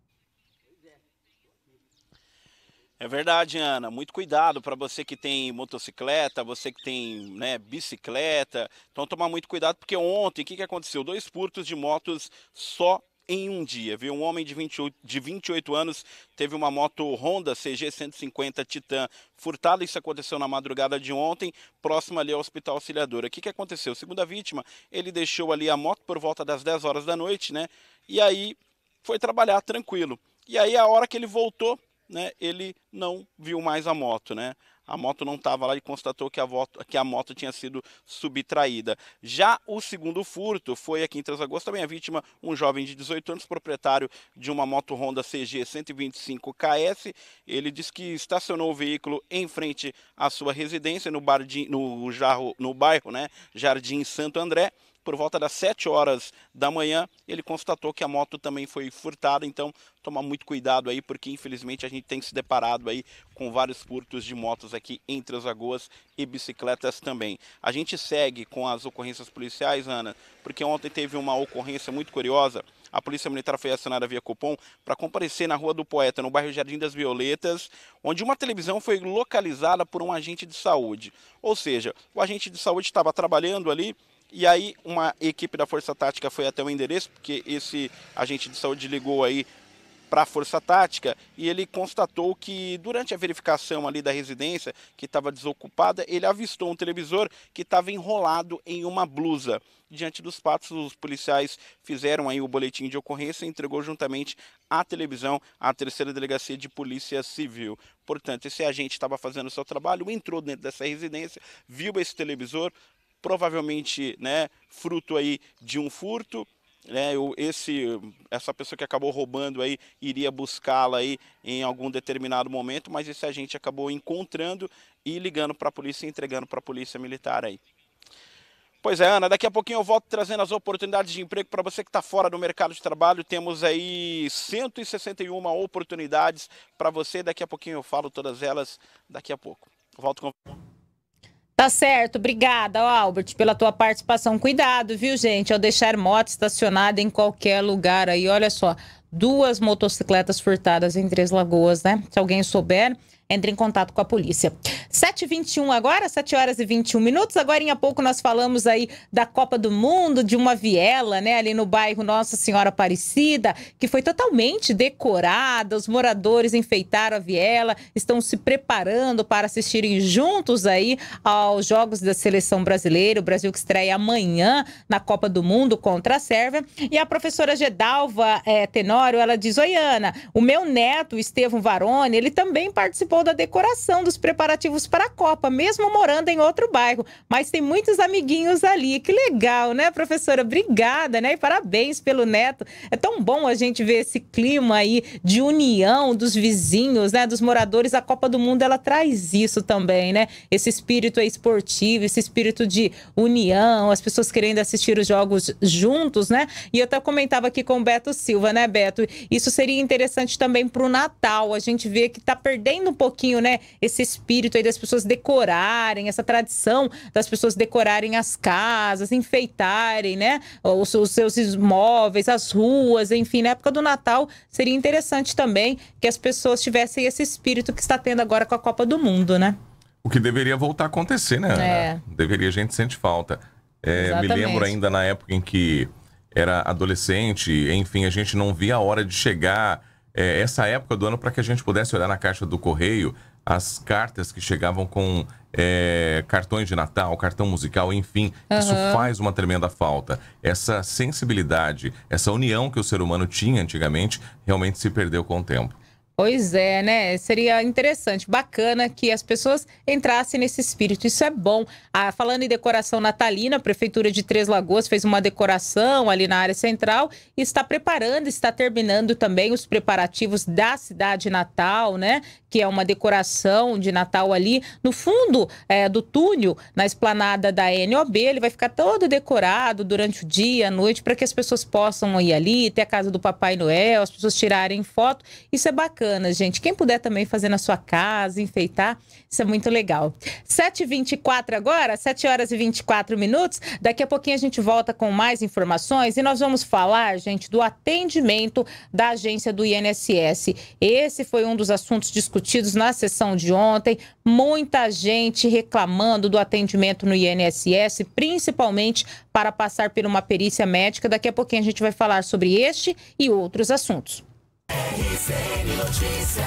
É verdade, Ana. Muito cuidado para você que tem motocicleta, você que tem, né, bicicleta. Então, tomar muito cuidado, porque ontem, o que, que aconteceu? Dois furtos de motos só em um dia, viu? Um homem de vinte e oito, de vinte e oito anos teve uma moto Honda C G cento e cinquenta Titan furtada. Isso aconteceu na madrugada de ontem, próximo ali ao Hospital Auxiliadora. O que, que aconteceu? Segundo a vítima, ele deixou ali a moto por volta das dez horas da noite, né? E aí foi trabalhar tranquilo. E aí, a hora que ele voltou, né, ele não viu mais a moto, né? A moto não estava lá e constatou que a, moto, que a moto tinha sido subtraída. Já o segundo furto foi aqui em Três Lagoas, também a vítima, um jovem de dezoito anos, proprietário de uma moto Honda C G cento e vinte e cinco K S. Ele disse que estacionou o veículo em frente à sua residência, no, Bardim, no, Jarro, no bairro, né, Jardim Santo André. Por volta das sete horas da manhã, ele constatou que a moto também foi furtada, então tomar muito cuidado aí, porque infelizmente a gente tem se deparado aí com vários furtos de motos aqui em Três Lagoas e bicicletas também. A gente segue com as ocorrências policiais, Ana, porque ontem teve uma ocorrência muito curiosa. A Polícia Militar foi acionada via Copom para comparecer na Rua do Poeta, no bairro Jardim das Violetas, onde uma televisão foi localizada por um agente de saúde. Ou seja, o agente de saúde estava trabalhando ali, e aí uma equipe da Força Tática foi até o endereço, porque esse agente de saúde ligou aí para a Força Tática e ele constatou que durante a verificação ali da residência, que estava desocupada, ele avistou um televisor que estava enrolado em uma blusa. Diante dos fatos, os policiais fizeram aí o boletim de ocorrência e entregou juntamente a televisão à terceira delegacia de Polícia Civil. Portanto, esse agente estava fazendo o seu trabalho, entrou dentro dessa residência, viu esse televisor, provavelmente, né, fruto aí de um furto, né, esse, essa pessoa que acabou roubando aí iria buscá-la aí em algum determinado momento, mas esse agente acabou encontrando e ligando para a polícia e entregando para a polícia militar aí. Pois é, Ana, daqui a pouquinho eu volto trazendo as oportunidades de emprego para você que está fora do mercado de trabalho. Temos aí cento e sessenta e uma oportunidades para você, daqui a pouquinho eu falo todas elas, daqui a pouco. Volto com... Tá certo, obrigada, Albert, pela tua participação. Cuidado, viu, gente, ao deixar moto estacionada em qualquer lugar aí. Olha só, duas motocicletas furtadas em Três Lagoas, né? Se alguém souber, entre em contato com a polícia. sete e vinte e um agora, sete horas e vinte e um minutos. Agora em pouco nós falamos aí da Copa do Mundo, de uma viela, né, ali no bairro Nossa Senhora Aparecida, que foi totalmente decorada. Os moradores enfeitaram a viela, estão se preparando para assistirem juntos aí aos jogos da seleção brasileira. O Brasil que estreia amanhã na Copa do Mundo contra a Sérvia. E a professora Gedalva é, Tenório, ela diz: oi, Ana, o meu neto, Estevão Varone, ele também participou da decoração dos preparativos para a Copa, mesmo morando em outro bairro, mas tem muitos amiguinhos ali. Que legal, né, professora? Obrigada, né? E parabéns pelo neto. É tão bom a gente ver esse clima aí de união dos vizinhos, né, dos moradores. A Copa do Mundo, ela traz isso também, né? Esse espírito esportivo, esse espírito de união, as pessoas querendo assistir os jogos juntos, né? E eu até comentava aqui com o Beto Silva, né, Beto? Isso seria interessante também para o Natal. A gente vê que tá perdendo um pouquinho, né, esse espírito aí das pessoas decorarem, essa tradição das pessoas decorarem as casas, enfeitarem, né, os, os seus imóveis, as ruas, enfim, na época do Natal seria interessante também que as pessoas tivessem esse espírito que está tendo agora com a Copa do Mundo, né? O que deveria voltar a acontecer, né, Ana? É. Deveria, a gente sente falta. É, me lembro ainda na época em que era adolescente, enfim, a gente não via a hora de chegar é, essa época do ano para que a gente pudesse olhar na caixa do correio as cartas que chegavam com é, cartões de Natal, cartão musical, enfim. Uhum. Isso faz uma tremenda falta. Essa sensibilidade, essa união que o ser humano tinha antigamente, realmente se perdeu com o tempo. Pois é, né? Seria interessante, bacana que as pessoas entrassem nesse espírito. Isso é bom. Ah, falando em decoração natalina, a Prefeitura de Três Lagoas fez uma decoração ali na área central e está preparando, está terminando também os preparativos da cidade natal, né? Que é uma decoração de Natal ali no fundo é, do túnel, na esplanada da N O B. Ele vai ficar todo decorado durante o dia, à noite, para que as pessoas possam ir ali, ter a casa do Papai Noel, as pessoas tirarem foto. Isso é bacana, gente. Quem puder também fazer na sua casa, enfeitar, isso é muito legal. sete e vinte e quatro agora, sete horas e vinte e quatro minutos. Daqui a pouquinho a gente volta com mais informações e nós vamos falar, gente, do atendimento da agência do I N S S. Esse foi um dos assuntos discutidos na sessão de ontem. Muita gente reclamando do atendimento no I N S S, principalmente para passar por uma perícia médica. Daqui a pouquinho a gente vai falar sobre este e outros assuntos. R C N Notícias.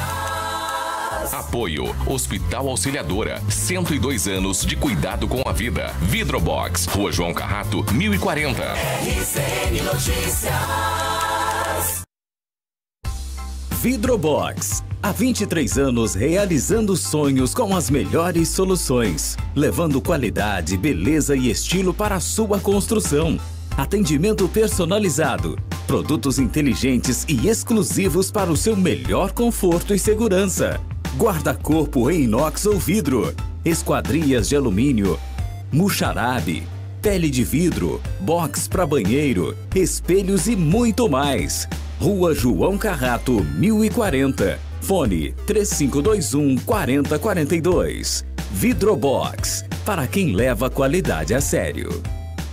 Apoio Hospital Auxiliadora, cento e dois anos de cuidado com a vida. Vidrobox, Rua João Carrato, mil e quarenta. R C N Notícias. Vidrobox. Há vinte e três anos realizando sonhos com as melhores soluções, levando qualidade, beleza e estilo para a sua construção. Atendimento personalizado, produtos inteligentes e exclusivos para o seu melhor conforto e segurança. Guarda-corpo em inox ou vidro, esquadrias de alumínio, muxarabe, pele de vidro, box para banheiro, espelhos e muito mais. Rua João Carrato, mil e quarenta. Fone três cinco dois um, quatro zero quatro dois. Vidrobox, para quem leva a qualidade a sério.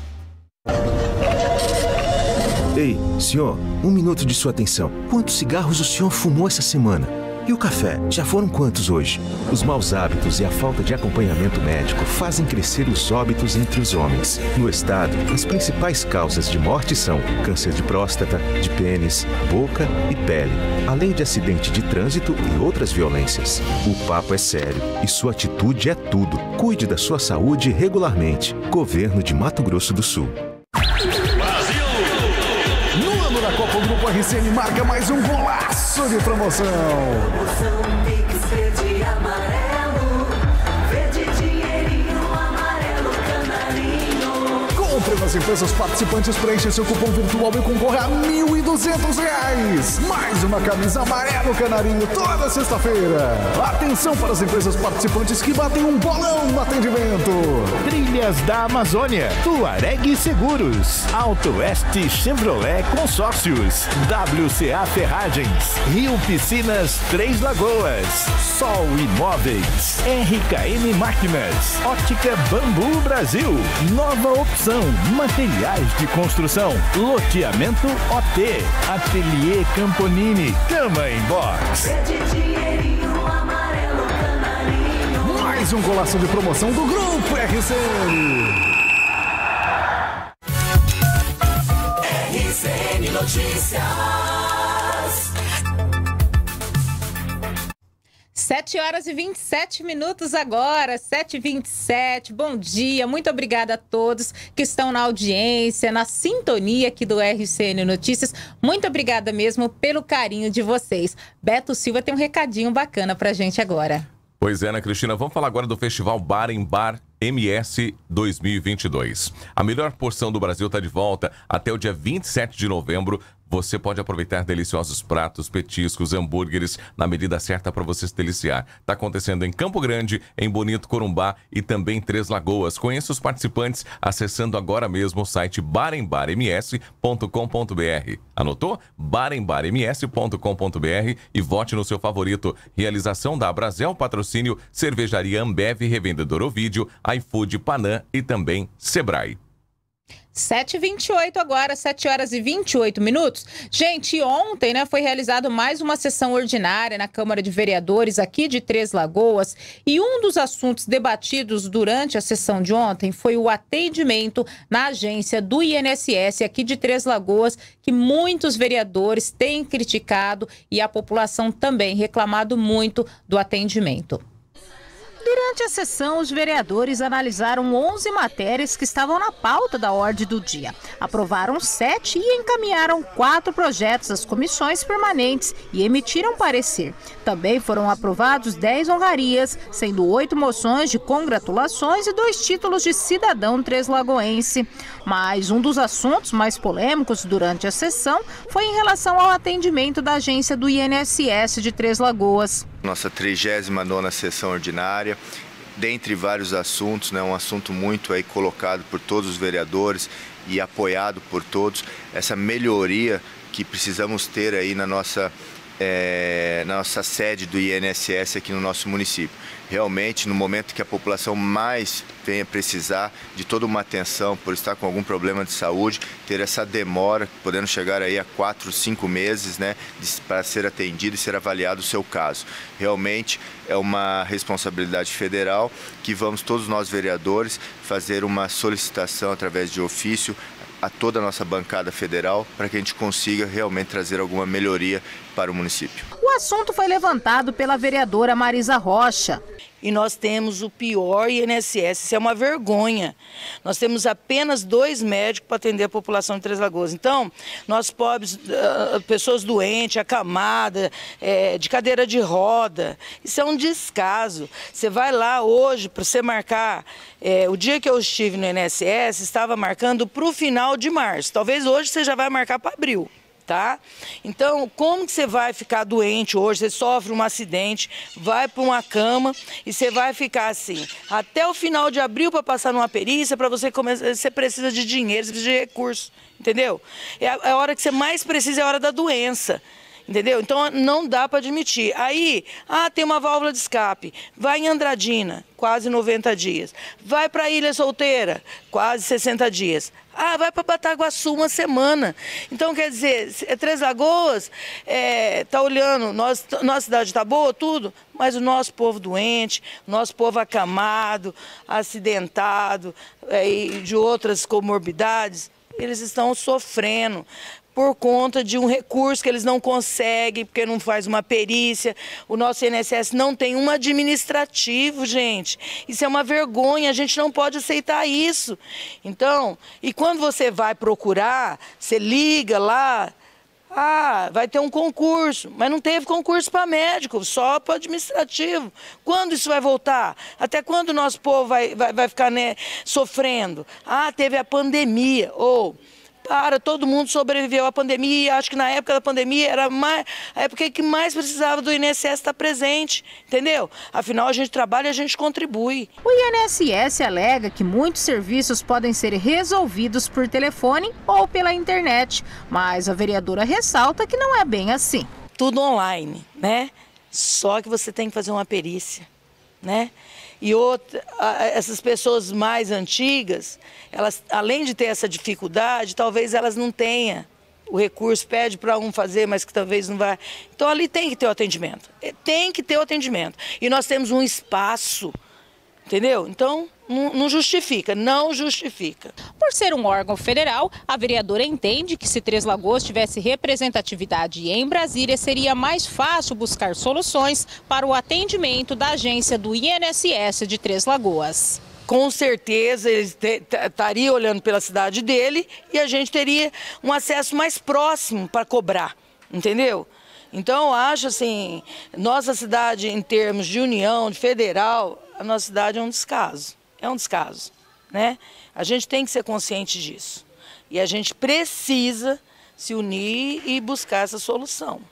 Ei, senhor, um minuto de sua atenção. Quantos cigarros o senhor fumou essa semana? E o café? Já foram quantos hoje? Os maus hábitos e a falta de acompanhamento médico fazem crescer os óbitos entre os homens. No estado, as principais causas de morte são câncer de próstata, de pênis, boca e pele, além de acidente de trânsito e outras violências. O papo é sério e sua atitude é tudo. Cuide da sua saúde regularmente. Governo de Mato Grosso do Sul. No ano da Copa, o Grupo R C N marca mais um golaço de promoção. Promoção Pix Verde Amarelo, verde dinheirinho, amarelo canarinho. Compre nas empresas participantes, preencha seu cupom virtual e concorra a mil e duzentos reais. Mais uma camisa amarelo canarinho toda sexta-feira. Atenção para as empresas participantes que batem um bolão no atendimento. Trilhas da Amazônia, Tuareg Seguros, Auto Oeste Chevrolet Consórcios, W C A Ferragens, Rio Piscinas Três Lagoas, Sol Imóveis, R K M Máquinas, Ótica Bambu Brasil, Nova Opção, Materiais de Construção, Loteamento O T, Ateliê Camponini, Cama em Box. Mais um golaço de promoção do Grupo R C N. R C N Notícias. sete horas e vinte e sete minutos agora, sete e vinte e sete. Bom dia, muito obrigada a todos que estão na audiência, na sintonia aqui do R C N Notícias. Muito obrigada mesmo pelo carinho de vocês. Beto Silva tem um recadinho bacana pra gente agora. Pois é, Ana Cristina, vamos falar agora do Festival Bar em Bar M S dois mil e vinte e dois. A melhor porção do Brasil está de volta até o dia vinte e sete de novembro. Você pode aproveitar deliciosos pratos, petiscos, hambúrgueres na medida certa para você se deliciar. Está acontecendo em Campo Grande, em Bonito Corumbá e também em Três Lagoas. Conheça os participantes acessando agora mesmo o site bar em bar m s ponto com ponto b r. Anotou? bar em bar m s ponto com ponto b r e vote no seu favorito. Realização da Abrazel, patrocínio Cervejaria Ambev, Revendedor Ovídio, iFood, Panam e também Sebrae. sete e vinte e oito agora, sete horas e vinte e oito minutos. Gente, ontem, né, foi realizada mais uma sessão ordinária na Câmara de Vereadores aqui de Três Lagoas e um dos assuntos debatidos durante a sessão de ontem foi o atendimento na agência do I N S S aqui de Três Lagoas, que muitos vereadores têm criticado e a população também reclamado muito do atendimento. Durante a sessão, os vereadores analisaram onze matérias que estavam na pauta da ordem do dia. Aprovaram sete e encaminharam quatro projetos às comissões permanentes e emitiram parecer. Também foram aprovados dez honrarias, sendo oito moções de congratulações e dois títulos de cidadão treslagoense. Mas um dos assuntos mais polêmicos durante a sessão foi em relação ao atendimento da agência do I N S S de Três Lagoas. Nossa trigésima nona sessão ordinária, dentre vários assuntos, né, um assunto muito aí colocado por todos os vereadores e apoiado por todos, essa melhoria que precisamos ter aí na nossa, é, na nossa sede do I N S S aqui no nosso município. Realmente, no momento que a população mais venha precisar de toda uma atenção por estar com algum problema de saúde, ter essa demora, podendo chegar aí a quatro, cinco meses, né, para ser atendido e ser avaliado o seu caso. Realmente é uma responsabilidade federal que vamos todos nós vereadores fazer uma solicitação através de ofício a toda a nossa bancada federal para que a gente consiga realmente trazer alguma melhoria para o município. O assunto foi levantado pela vereadora Marisa Rocha. E nós temos o pior I N S S, isso é uma vergonha. Nós temos apenas dois médicos para atender a população de Três Lagoas. Então, nós pobres, uh, pessoas doentes, acamadas, é, de cadeira de roda, isso é um descaso. Você vai lá hoje para você marcar, é, o dia que eu estive no I N S S, estava marcando para o final de março. Talvez hoje você já vai marcar para abril. Tá? Então, como que você vai ficar doente hoje? Você sofre um acidente, vai para uma cama e você vai ficar assim, até o final de abril para passar numa perícia, para você começar, você precisa de dinheiro, você precisa de recurso, entendeu? É a, é a hora que você mais precisa, é a hora da doença. Entendeu? Então não dá para admitir. Aí, ah, tem uma válvula de escape. Vai em Andradina, quase noventa dias. Vai para Ilha Solteira, quase sessenta dias. Ah, vai para Bataguaçu uma semana. Então, quer dizer, Três Lagoas é, tá olhando, nós, nossa cidade tá boa, tudo, mas o nosso povo doente, o nosso povo acamado, acidentado, é, e de outras comorbidades, eles estão sofrendo por conta de um recurso que eles não conseguem, porque não faz uma perícia. O nosso I N S S não tem um administrativo, gente. Isso é uma vergonha, a gente não pode aceitar isso. Então, e quando você vai procurar, você liga lá, ah, vai ter um concurso, mas não teve concurso para médico, só para administrativo. Quando isso vai voltar? Até quando o nosso povo vai, vai, vai ficar, né, sofrendo? Ah, teve a pandemia, ou... Para, todo mundo sobreviveu à pandemia, acho que na época da pandemia era mais, a época que mais precisava do I N S S estar presente, entendeu? Afinal, a gente trabalha e a gente contribui. O I N S S alega que muitos serviços podem ser resolvidos por telefone ou pela internet, mas a vereadora ressalta que não é bem assim. Tudo online, né? Só que você tem que fazer uma perícia, né? E outra, essas pessoas mais antigas, elas, além de ter essa dificuldade, talvez elas não tenham o recurso, pede para um fazer, mas que talvez não vai. Então ali tem que ter o atendimento, tem que ter o atendimento. E nós temos um espaço, entendeu? Então não, não justifica, não justifica. Por ser um órgão federal, a vereadora entende que se Três Lagoas tivesse representatividade em Brasília, seria mais fácil buscar soluções para o atendimento da agência do I N S S de Três Lagoas. Com certeza ele estaria olhando pela cidade dele e a gente teria um acesso mais próximo para cobrar, entendeu? Então eu acho assim, nossa cidade em termos de união, de federal, a nossa cidade é um descaso, é um descaso, né? A gente tem que ser consciente disso e a gente precisa se unir e buscar essa solução.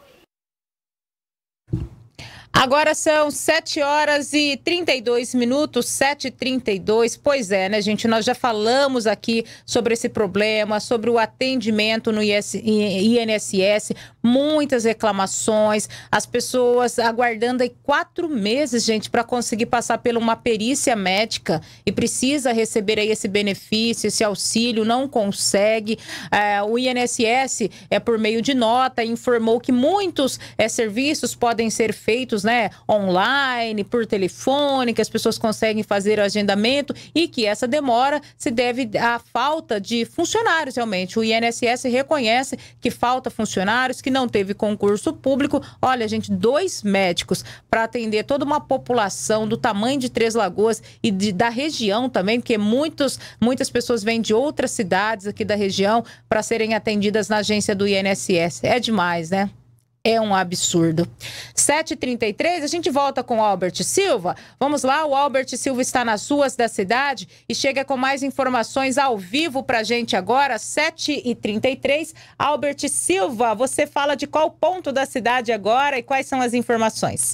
Agora são sete horas e trinta e dois minutos, sete e trinta e dois. Pois é, né, gente? Nós já falamos aqui sobre esse problema, sobre o atendimento no I N S S, muitas reclamações, as pessoas aguardando aí quatro meses, gente, para conseguir passar por uma perícia médica e precisa receber aí esse benefício, esse auxílio, não consegue. É, o I N S S, é por meio de nota, informou que muitos é, serviços podem ser feitos, né, online, por telefone, que as pessoas conseguem fazer o agendamento e que essa demora se deve à falta de funcionários, realmente. O I N S S reconhece que falta funcionários, que não teve concurso público. Olha, gente, dois médicos para atender toda uma população do tamanho de Três Lagoas e de, da região também, porque muitos, muitas pessoas vêm de outras cidades aqui da região para serem atendidas na agência do I N S S. É demais, né? É um absurdo. sete e trinta e três, a gente volta com o Albert Silva. Vamos lá, o Albert Silva está nas ruas da cidade e chega com mais informações ao vivo pra gente agora, sete e trinta e três. Albert Silva, você fala de qual ponto da cidade agora e quais são as informações?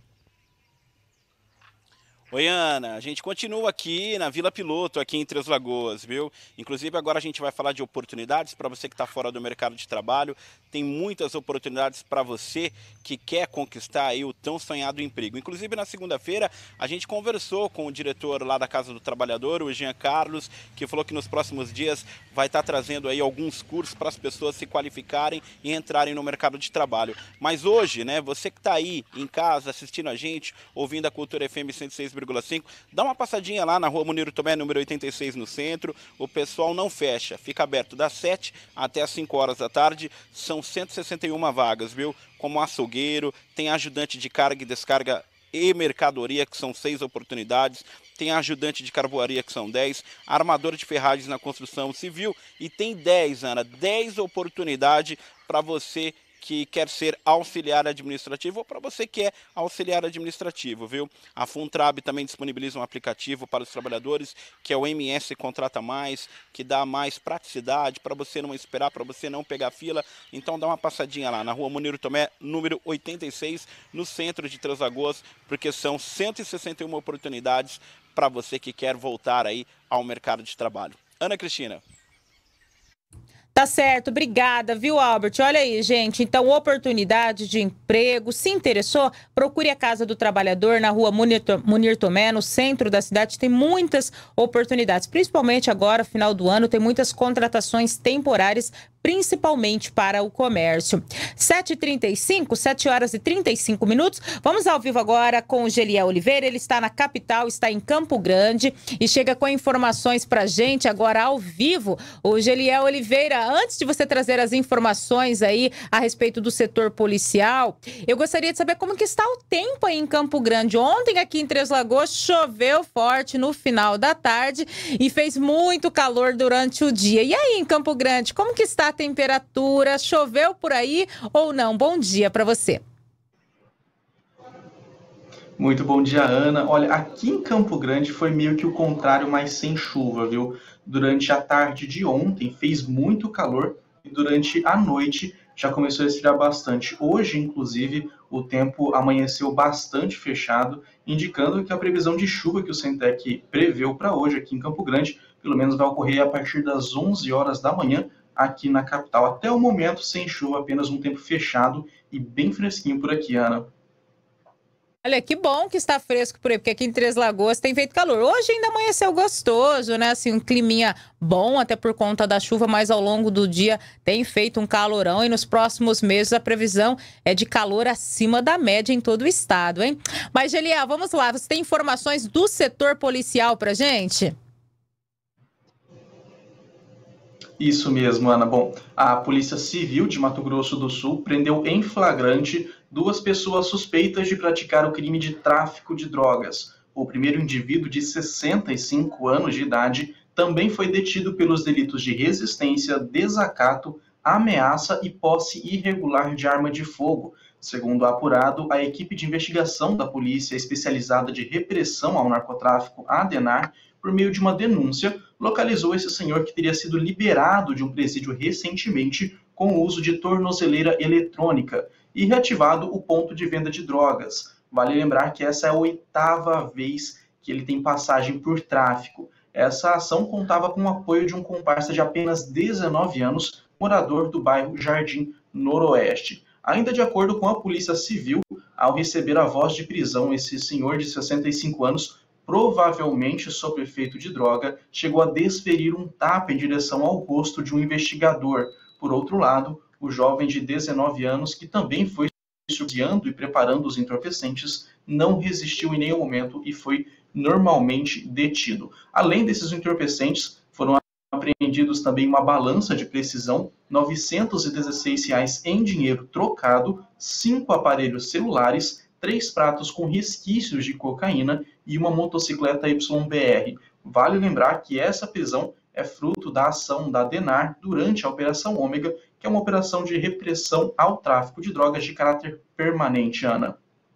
Oi, Ana, a gente continua aqui na Vila Piloto, aqui em Três Lagoas, viu? Inclusive agora a gente vai falar de oportunidades para você que está fora do mercado de trabalho. Tem muitas oportunidades para você que quer conquistar aí o tão sonhado emprego. Inclusive na segunda-feira a gente conversou com o diretor lá da Casa do Trabalhador, o Jean Carlos, que falou que nos próximos dias vai estar trazendo aí alguns cursos para as pessoas se qualificarem e entrarem no mercado de trabalho. Mas hoje, né, você que está aí em casa assistindo a gente, ouvindo a Cultura F M cento e seis vírgula vírgula cinco. Dá uma passadinha lá na rua Munir Tomé, número oitenta e seis, no centro. O pessoal não fecha, fica aberto das sete até as cinco horas da tarde. São cento e sessenta e uma vagas, viu? Como açougueiro, tem ajudante de carga e descarga e mercadoria, que são seis oportunidades. Tem ajudante de carvoaria, que são dez, armador de ferragens na construção civil, e tem dez, Ana, dez oportunidades para você que quer ser auxiliar administrativo ou para você que é auxiliar administrativo, viu? A Funtrab também disponibiliza um aplicativo para os trabalhadores, que é o M S Contrata Mais, que dá mais praticidade para você não esperar, para você não pegar fila. Então dá uma passadinha lá na rua Munir Tomé, número oitenta e seis, no centro de Três Lagoas, porque são cento e sessenta e uma oportunidades para você que quer voltar aí ao mercado de trabalho. Ana Cristina. Tá certo, obrigada, viu, Albert? Olha aí, gente, então, oportunidade de emprego. Se interessou, procure a Casa do Trabalhador na rua Munir, Munir Tomé, no centro da cidade. Tem muitas oportunidades, principalmente agora, final do ano, tem muitas contratações temporárias, principalmente para o comércio. sete e trinta e cinco, sete horas e trinta e cinco minutos. Vamos ao vivo agora com o Geliel Oliveira. Ele está na capital, está em Campo Grande e chega com informações para a gente agora ao vivo. O Geliel Oliveira, antes de você trazer as informações aí a respeito do setor policial, eu gostaria de saber como que está o tempo aí em Campo Grande. Ontem aqui em Três Lagoas choveu forte no final da tarde e fez muito calor durante o dia. E aí em Campo Grande, como que está a temperatura? Choveu por aí ou não? Bom dia para você. Muito bom dia, Ana. Olha, aqui em Campo Grande foi meio que o contrário, mas sem chuva, viu? Durante a tarde de ontem fez muito calor e durante a noite já começou a esfriar bastante. Hoje, inclusive, o tempo amanheceu bastante fechado, indicando que a previsão de chuva que o Centec preveu para hoje aqui em Campo Grande, pelo menos vai ocorrer a partir das onze horas da manhã, aqui na capital. Até o momento, sem chuva, apenas um tempo fechado e bem fresquinho por aqui, Ana. Olha, que bom que está fresco por aí, porque aqui em Três Lagoas tem feito calor. Hoje ainda amanheceu gostoso, né? Assim, um climinha bom, até por conta da chuva, mas ao longo do dia tem feito um calorão e nos próximos meses a previsão é de calor acima da média em todo o estado, hein? Mas, Geliel, vamos lá. Você tem informações do setor policial pra gente? Isso mesmo, Ana. Bom, a Polícia Civil de Mato Grosso do Sul prendeu em flagrante duas pessoas suspeitas de praticar o crime de tráfico de drogas. O primeiro indivíduo, de sessenta e cinco anos de idade, também foi detido pelos delitos de resistência, desacato, ameaça e posse irregular de arma de fogo. Segundo apurado, a equipe de investigação da Polícia Especializada de Repressão ao Narcotráfico, a ADENAR, por meio de uma denúncia, localizou esse senhor que teria sido liberado de um presídio recentemente com o uso de tornozeleira eletrônica e reativado o ponto de venda de drogas. Vale lembrar que essa é a oitava vez que ele tem passagem por tráfico. Essa ação contava com o apoio de um comparsa de apenas dezenove anos, morador do bairro Jardim Noroeste. Ainda de acordo com a Polícia Civil, ao receber a voz de prisão, esse senhor de sessenta e cinco anos, provavelmente sob efeito de droga, chegou a desferir um tapa em direção ao rosto de um investigador. Por outro lado, o jovem de dezenove anos, que também foi estudiando e preparando os entorpecentes, não resistiu em nenhum momento e foi normalmente detido. Além desses entorpecentes, foram apreendidos também uma balança de precisão, novecentos e dezesseis reais em dinheiro trocado, cinco aparelhos celulares, três pratos com resquícios de cocaína e uma motocicleta Y B R. Vale lembrar que essa prisão é fruto da ação da ADENAR durante a Operação Ômega, que é uma operação de repressão ao tráfico de drogas de caráter permanente, Ana.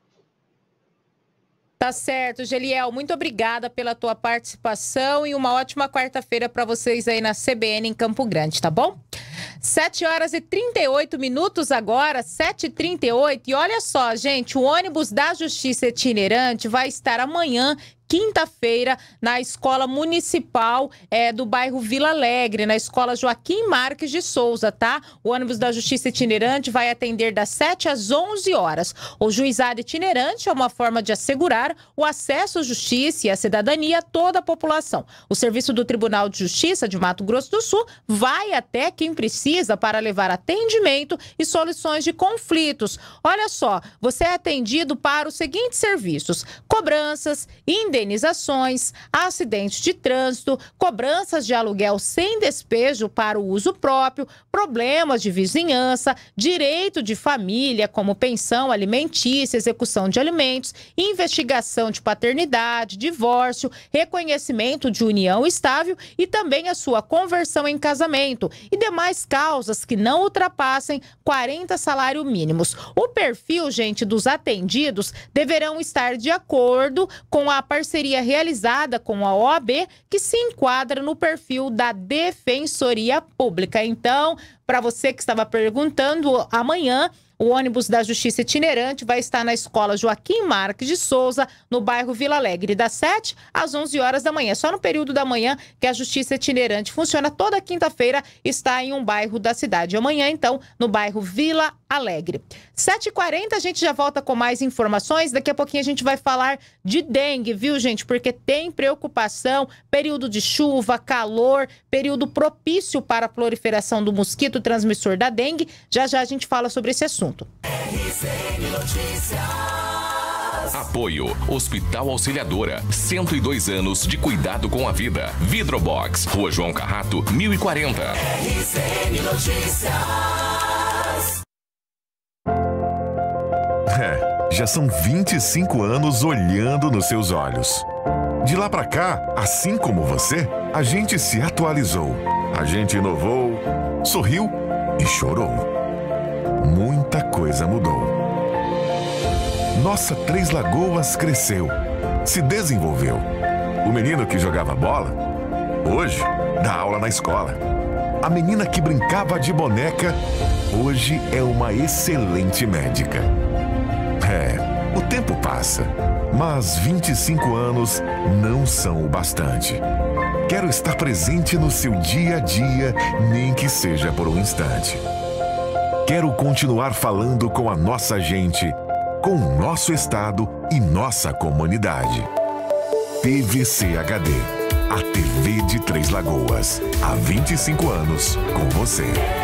Tá certo, Geliel. Muito obrigada pela tua participação e uma ótima quarta-feira para vocês aí na C B N em Campo Grande, tá bom? sete horas e trinta e oito minutos agora, sete e trinta e oito. E olha só, gente, o ônibus da Justiça itinerante vai estar amanhã, quinta-feira, na Escola Municipal é, do bairro Vila Alegre, na Escola Joaquim Marques de Souza, tá? O ônibus da Justiça itinerante vai atender das sete às onze horas. O juizado itinerante é uma forma de assegurar o acesso à justiça e à cidadania a toda a população. O serviço do Tribunal de Justiça de Mato Grosso do Sul vai até quem precisa para levar atendimento e soluções de conflitos. Olha só, você é atendido para os seguintes serviços: cobranças, indenizações, indenizações, acidentes de trânsito, cobranças de aluguel sem despejo para o uso próprio, problemas de vizinhança, direito de família, como pensão alimentícia, execução de alimentos, investigação de paternidade, divórcio, reconhecimento de união estável e também a sua conversão em casamento e demais causas que não ultrapassem quarenta salários mínimos. O perfil, gente, dos atendidos deverão estar de acordo com a parceria realizada com a O A B, que se enquadra no perfil da Defensoria Pública. Então, para você que estava perguntando, amanhã o ônibus da Justiça Itinerante vai estar na Escola Joaquim Marques de Souza, no bairro Vila Alegre, das sete às onze horas da manhã. Só no período da manhã que a Justiça Itinerante funciona. Toda quinta-feira está em um bairro da cidade. Amanhã, então, no bairro Vila Alegre. sete e quarenta, a gente já volta com mais informações. Daqui a pouquinho a gente vai falar de dengue, viu, gente? Porque tem preocupação, período de chuva, calor, período propício para a proliferação do mosquito transmissor da dengue. Já já a gente fala sobre esse assunto. R C N Notícias. Apoio Hospital Auxiliadora, cento e dois anos de cuidado com a vida. Vidrobox, Rua João Carrato, mil e quarenta. R C N Notícias. É, já são vinte e cinco anos olhando nos seus olhos. De lá pra cá, assim como você, a gente se atualizou. A gente inovou, sorriu e chorou. Muita coisa mudou. Nossa Três Lagoas cresceu, se desenvolveu. O menino que jogava bola, hoje dá aula na escola. A menina que brincava de boneca, hoje é uma excelente médica. É, o tempo passa, mas vinte e cinco anos não são o bastante. Quero estar presente no seu dia a dia, nem que seja por um instante. Quero continuar falando com a nossa gente, com o nosso estado e nossa comunidade. T V C H D, a T V de Três Lagoas. Há vinte e cinco anos com você.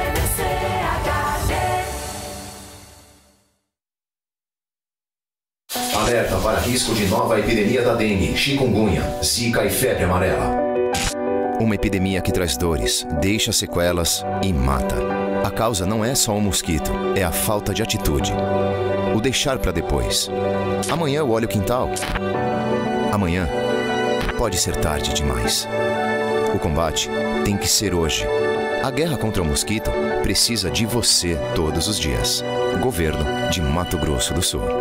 Alerta para risco de nova epidemia da dengue, chikungunya, zika e febre amarela. Uma epidemia que traz dores, deixa sequelas e mata. A causa não é só um mosquito, é a falta de atitude. O deixar para depois. Amanhã eu olho o quintal. Amanhã pode ser tarde demais. O combate tem que ser hoje. A guerra contra o mosquito precisa de você todos os dias. Governo de Mato Grosso do Sul.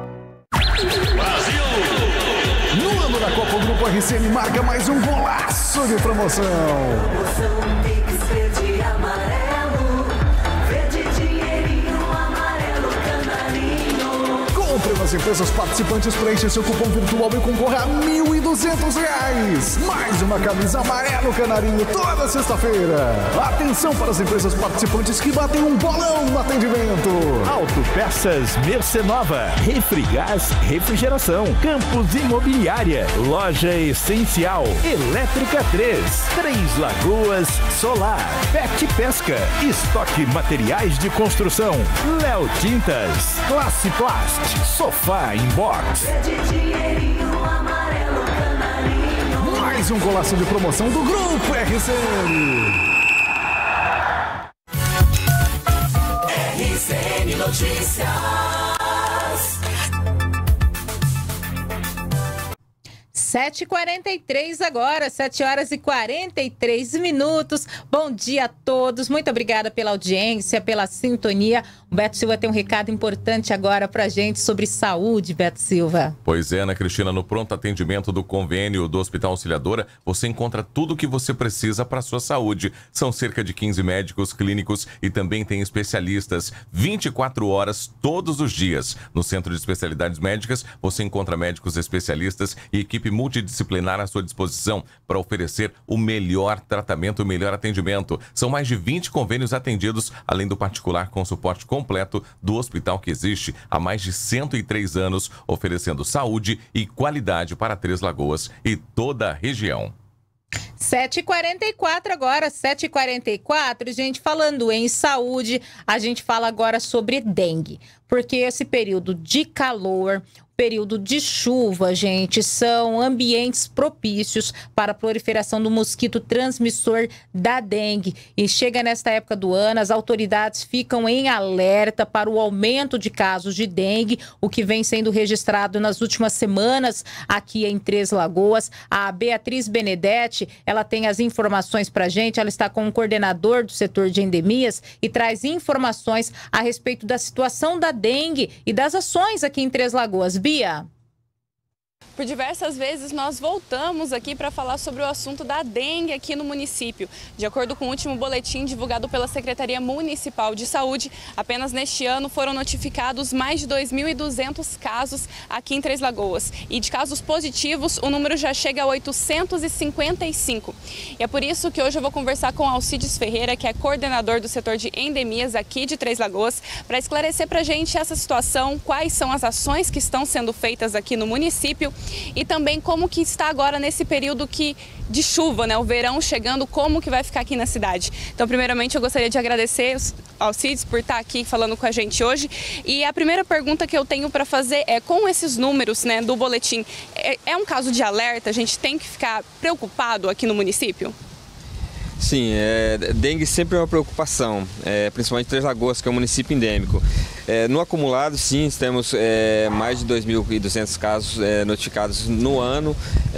No ano da Copa, o Grupo R C N marca mais um golaço de promoção. Promoção Pix verde e amarelo. Verde dinheirinho, amarelo canarinho. Compre nas empresas participantes, preencha seu cupom virtual e concorra a mil e duzentos reais. Mais uma camisa amarelo canarinho toda sexta-feira. Atenção para as empresas participantes que batem um bolão no atendimento. Autopeças Mercenova, Refrigás Refrigeração, Campos Imobiliária, Loja Essencial, Elétrica três, Três Lagoas Solar, Pet Pesca, Estoque Materiais de Construção, Léo Tintas, Classe Plast, Sofá Inbox. Mais um golaço de promoção do Grupo R C N. R C N Notícias. sete e quarenta e três agora, sete horas e quarenta e três minutos. Bom dia a todos, muito obrigada pela audiência, pela sintonia. O Beto Silva tem um recado importante agora pra gente sobre saúde, Beto Silva. Pois é, Ana Cristina, no pronto atendimento do convênio do Hospital Auxiliadora, você encontra tudo o que você precisa para a sua saúde. São cerca de quinze médicos clínicos e também tem especialistas vinte e quatro horas todos os dias. No Centro de Especialidades Médicas, você encontra médicos especialistas e equipe multidisciplinar à sua disposição para oferecer o melhor tratamento e o melhor atendimento. São mais de vinte convênios atendidos, além do particular com suporte completo do hospital que existe há mais de cento e três anos, oferecendo saúde e qualidade para Três Lagoas e toda a região. sete e quarenta e quatro agora, sete e quarenta e quatro, gente, falando em saúde, a gente fala agora sobre dengue, porque esse período de calor, período de chuva, gente, são ambientes propícios para a proliferação do mosquito transmissor da dengue. E chega nesta época do ano, as autoridades ficam em alerta para o aumento de casos de dengue, o que vem sendo registrado nas últimas semanas aqui em Três Lagoas. A Beatriz Benedetti, ela tem as informações para a gente, ela está com o coordenador do setor de endemias e traz informações a respeito da situação da dengue e das ações aqui em Três Lagoas. Bia? Por diversas vezes nós voltamos aqui para falar sobre o assunto da dengue aqui no município. De acordo com o último boletim divulgado pela Secretaria Municipal de Saúde, apenas neste ano foram notificados mais de dois mil e duzentos casos aqui em Três Lagoas. E de casos positivos, o número já chega a oitocentos e cinquenta e cinco. E é por isso que hoje eu vou conversar com Alcides Ferreira, que é coordenador do setor de endemias aqui de Três Lagoas, para esclarecer para a gente essa situação, quais são as ações que estão sendo feitas aqui no município e também como que está agora nesse período que, de chuva, né? O verão chegando, como que vai ficar aqui na cidade. Então, primeiramente, eu gostaria de agradecer ao Alcides por estar aqui falando com a gente hoje. E a primeira pergunta que eu tenho para fazer é, com esses números, né, do boletim, é, é um caso de alerta? A gente tem que ficar preocupado aqui no município? Sim, é, dengue sempre é uma preocupação, é, principalmente Três Lagoas, que é um município endêmico. É, no acumulado, sim, temos é, mais de dois mil e duzentos casos é, notificados no ano,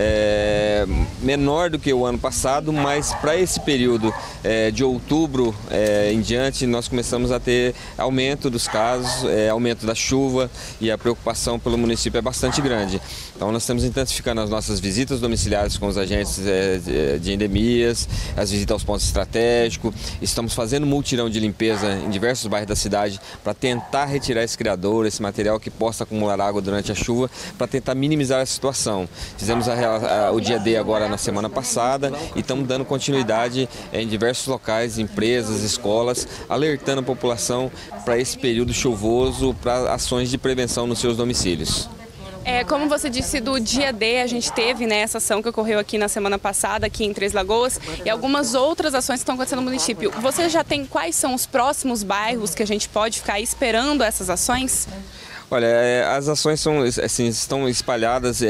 é, menor do que o ano passado, mas para esse período é, de outubro é, em diante, nós começamos a ter aumento dos casos, é, aumento da chuva, e a preocupação pelo município é bastante grande. Então, nós estamos intensificando as nossas visitas domiciliares com os agentes é, de endemias, as visitas aos pontos estratégicos, estamos fazendo mutirão de limpeza em diversos bairros da cidade para tentar retirar esse criador, esse material que possa acumular água durante a chuva, para tentar minimizar a situação. Fizemos a, a, o dia D agora na semana passada e estamos dando continuidade em diversos locais, empresas, escolas, alertando a população para esse período chuvoso, para ações de prevenção nos seus domicílios. É, como você disse, do dia D, a gente teve, né, essa ação que ocorreu aqui na semana passada, aqui em Três Lagoas, e algumas outras ações que estão acontecendo no município. Você já tem quais são os próximos bairros que a gente pode ficar esperando essas ações? Olha, as ações são, assim, estão espalhadas e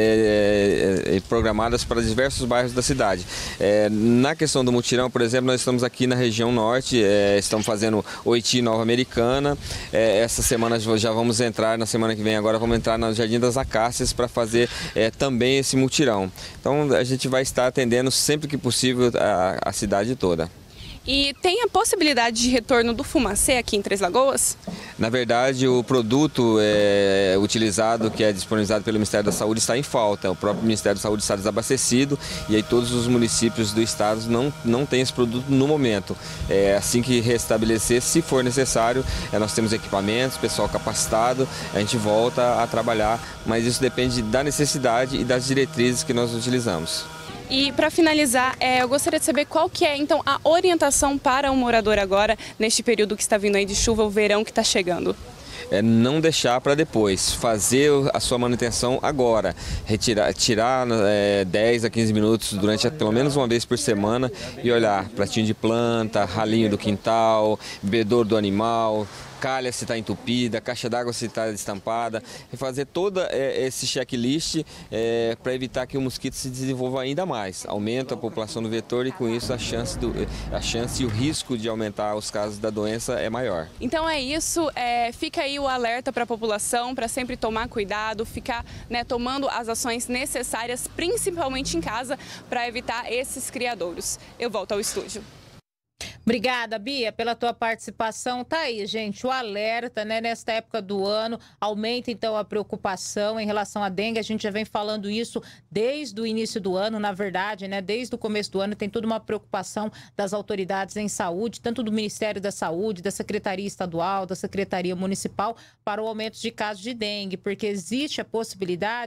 é, é, programadas para diversos bairros da cidade. É, na questão do mutirão, por exemplo, nós estamos aqui na região norte, é, estamos fazendo Oiti Nova Americana. É, essa semana já vamos entrar, na semana que vem agora, vamos entrar no Jardim das Acácias para fazer é, também esse mutirão. Então a gente vai estar atendendo sempre que possível a, a cidade toda. E tem a possibilidade de retorno do fumacê aqui em Três Lagoas? Na verdade, o produto é, utilizado, que é disponibilizado pelo Ministério da Saúde, está em falta. O próprio Ministério da Saúde está desabastecido e aí todos os municípios do estado não, não têm esse produto no momento. É, assim que restabelecer, se for necessário, é, nós temos equipamentos, pessoal capacitado, a gente volta a trabalhar, mas isso depende da necessidade e das diretrizes que nós utilizamos. E para finalizar, é, eu gostaria de saber qual que é então a orientação para o morador agora, neste período que está vindo aí de chuva, o verão que está chegando. É não deixar para depois, fazer a sua manutenção agora, retirar, tirar é, dez a quinze minutos durante pelo menos uma vez por semana e olhar pratinho de planta, ralinho do quintal, bebedouro do animal, calha se está entupida, caixa d'água se está destampada, e fazer todo é, esse checklist é, para evitar que o mosquito se desenvolva ainda mais. Aumenta a população do vetor e com isso a chance, do, a chance e o risco de aumentar os casos da doença é maior. Então é isso, é, fica aí o alerta para a população, para sempre tomar cuidado, ficar, né, tomando as ações necessárias, principalmente em casa, para evitar esses criadouros. Eu volto ao estúdio. Obrigada, Bia, pela tua participação. Tá aí, gente, o alerta, né, nesta época do ano, aumenta então a preocupação em relação à dengue. A gente já vem falando isso desde o início do ano, na verdade, né, desde o começo do ano tem toda uma preocupação das autoridades em saúde, tanto do Ministério da Saúde, da Secretaria Estadual, da Secretaria Municipal, para o aumento de casos de dengue, porque existe a possibilidade